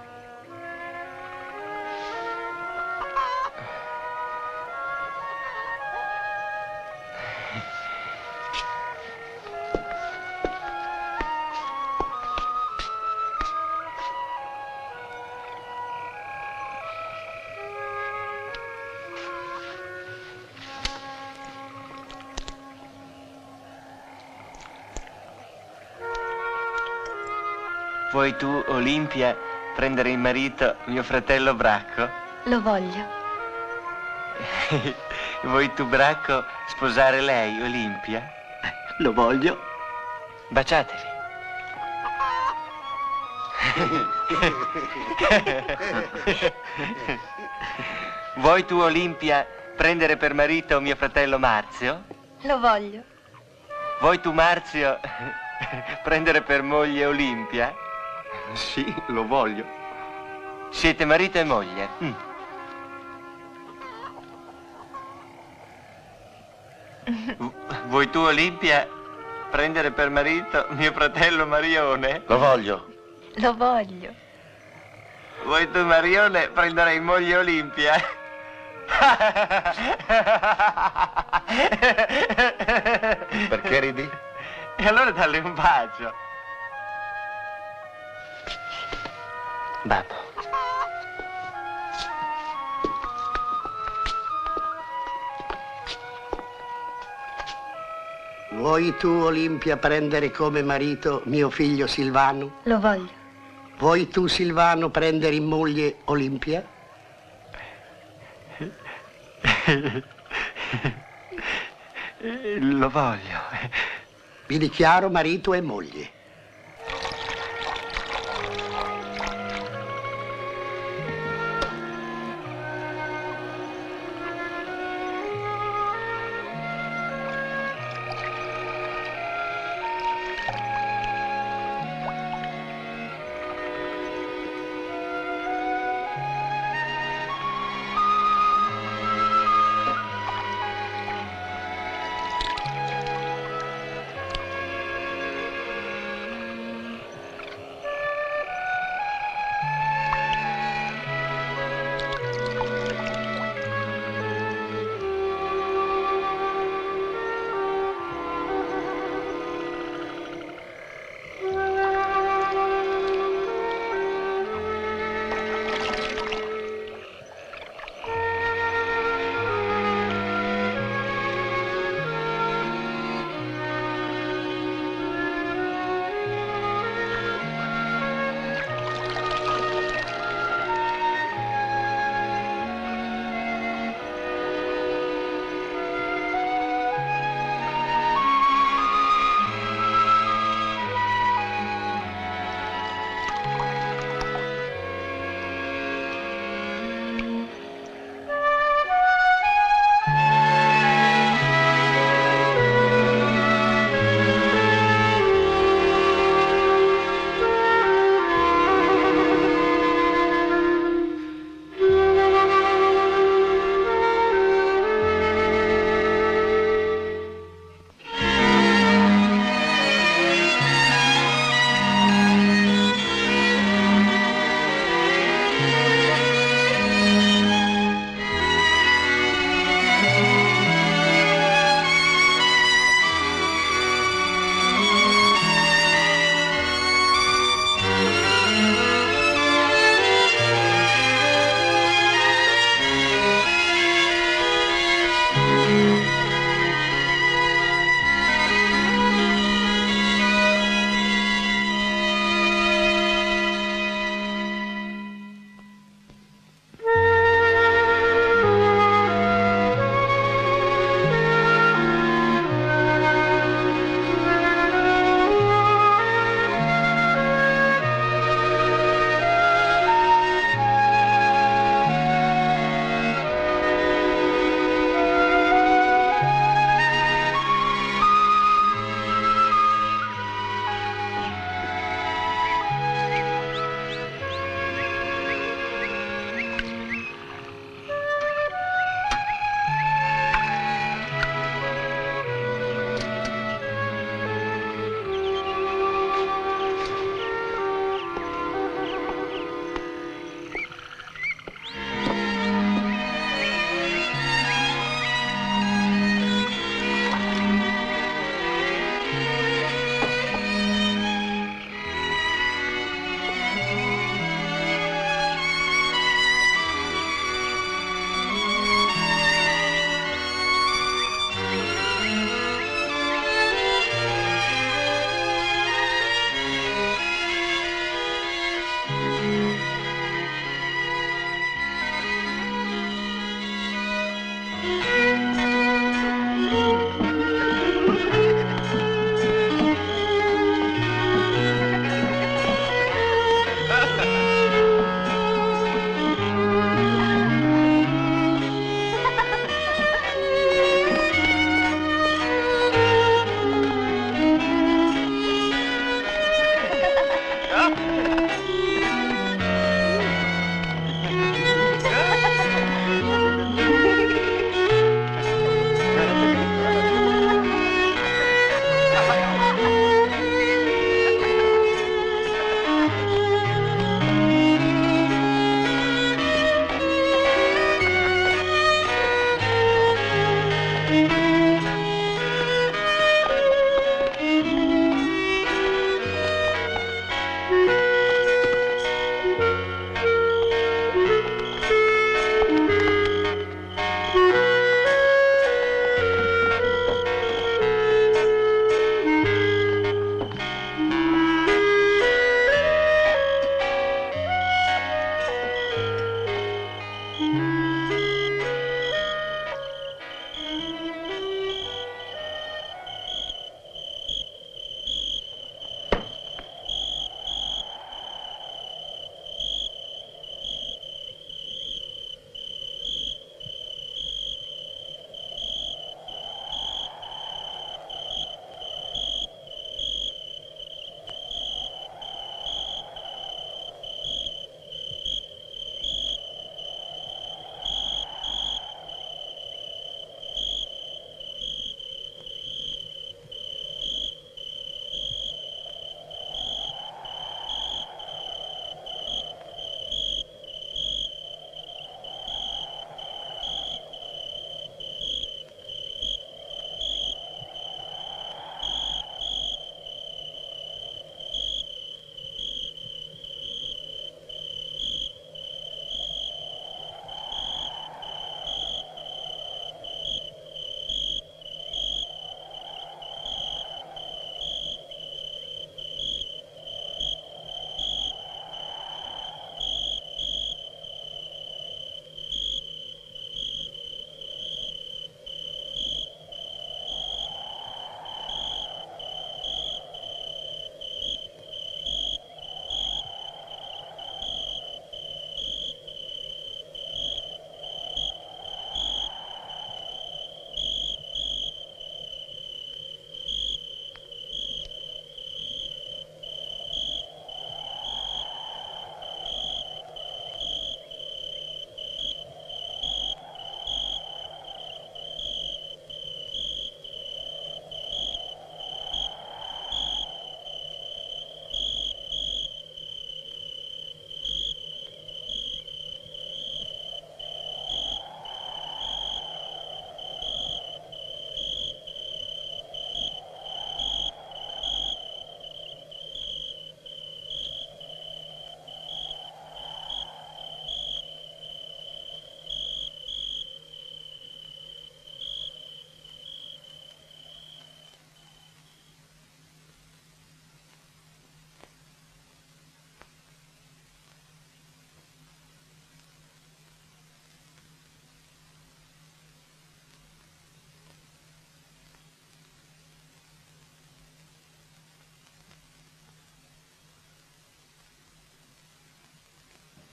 Vuoi tu, Olimpia, prendere in marito mio fratello Bracco? Lo voglio. Vuoi tu, Bracco, sposare lei, Olimpia? Lo voglio. Baciatevi. Vuoi tu, Olimpia, prendere per marito mio fratello Marzio? Lo voglio. Vuoi tu, Marzio, prendere per moglie Olimpia? Sì, lo voglio. Siete marito e moglie? Vuoi tu, Olimpia, prendere per marito mio fratello Marione? Lo voglio. Lo voglio. Vuoi tu, Marione, prendere in moglie Olimpia? Perché ridi? E allora dalle un bacio. Babbo. Vuoi tu, Olimpia, prendere come marito mio figlio Silvano? Lo voglio. Vuoi tu, Silvano, prendere in moglie Olimpia? Lo voglio. Vi dichiaro marito e moglie.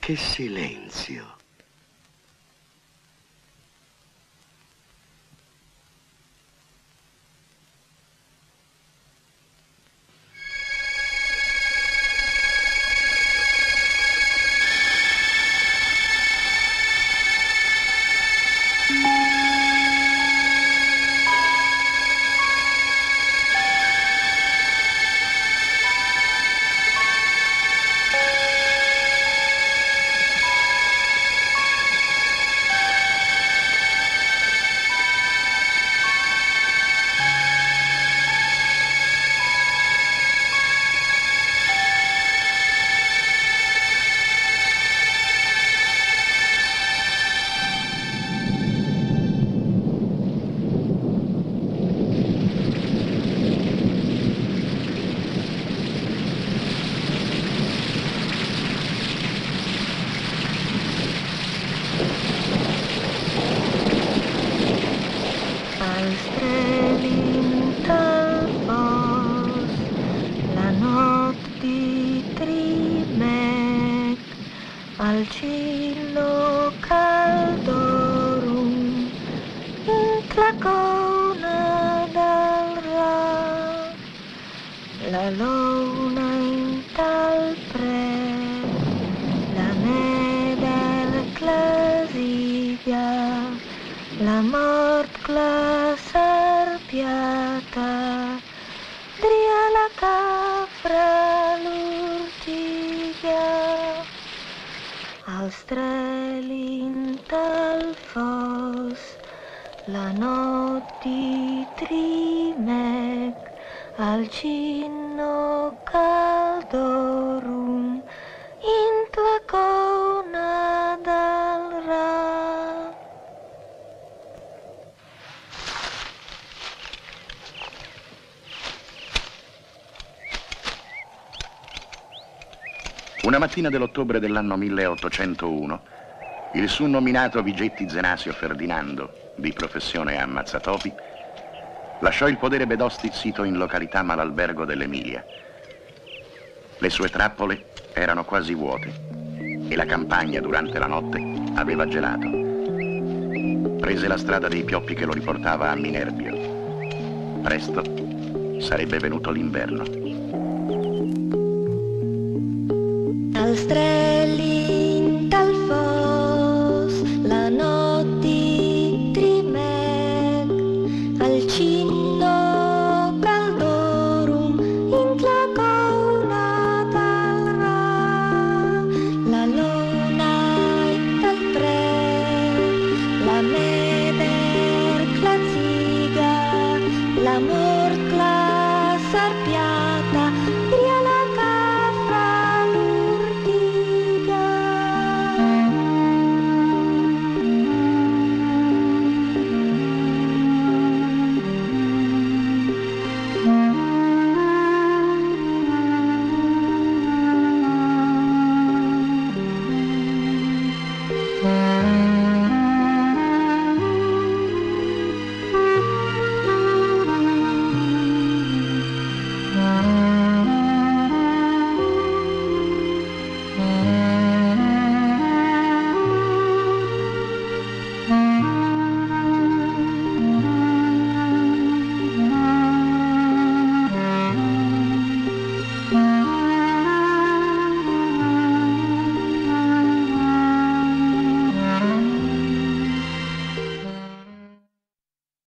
Che silenzio. Al cielo caldorum intlacona dal ra, la luna in tal pre, la neve clasiga, la mort clasarpiata, dria la capra l'urtiga. Al strelin tal fos, la notti trimec, al cinno caldorum, intlacona dal ra. Una mattina dell'ottobre dell'anno 1801, il su nominato Vigetti Zenasio Ferdinando, di professione ammazzatopi, lasciò il podere Bedosti sito in località Malalbergo dell'Emilia. Le sue trappole erano quasi vuote e la campagna durante la notte aveva gelato. Prese la strada dei pioppi che lo riportava a Minerbio. Presto sarebbe venuto l'inverno. Al strelin tal fos, la notti trimec, al cinno caldorum, intlacona dal ra, la luna tal pre, la meder claziga, la mort clasar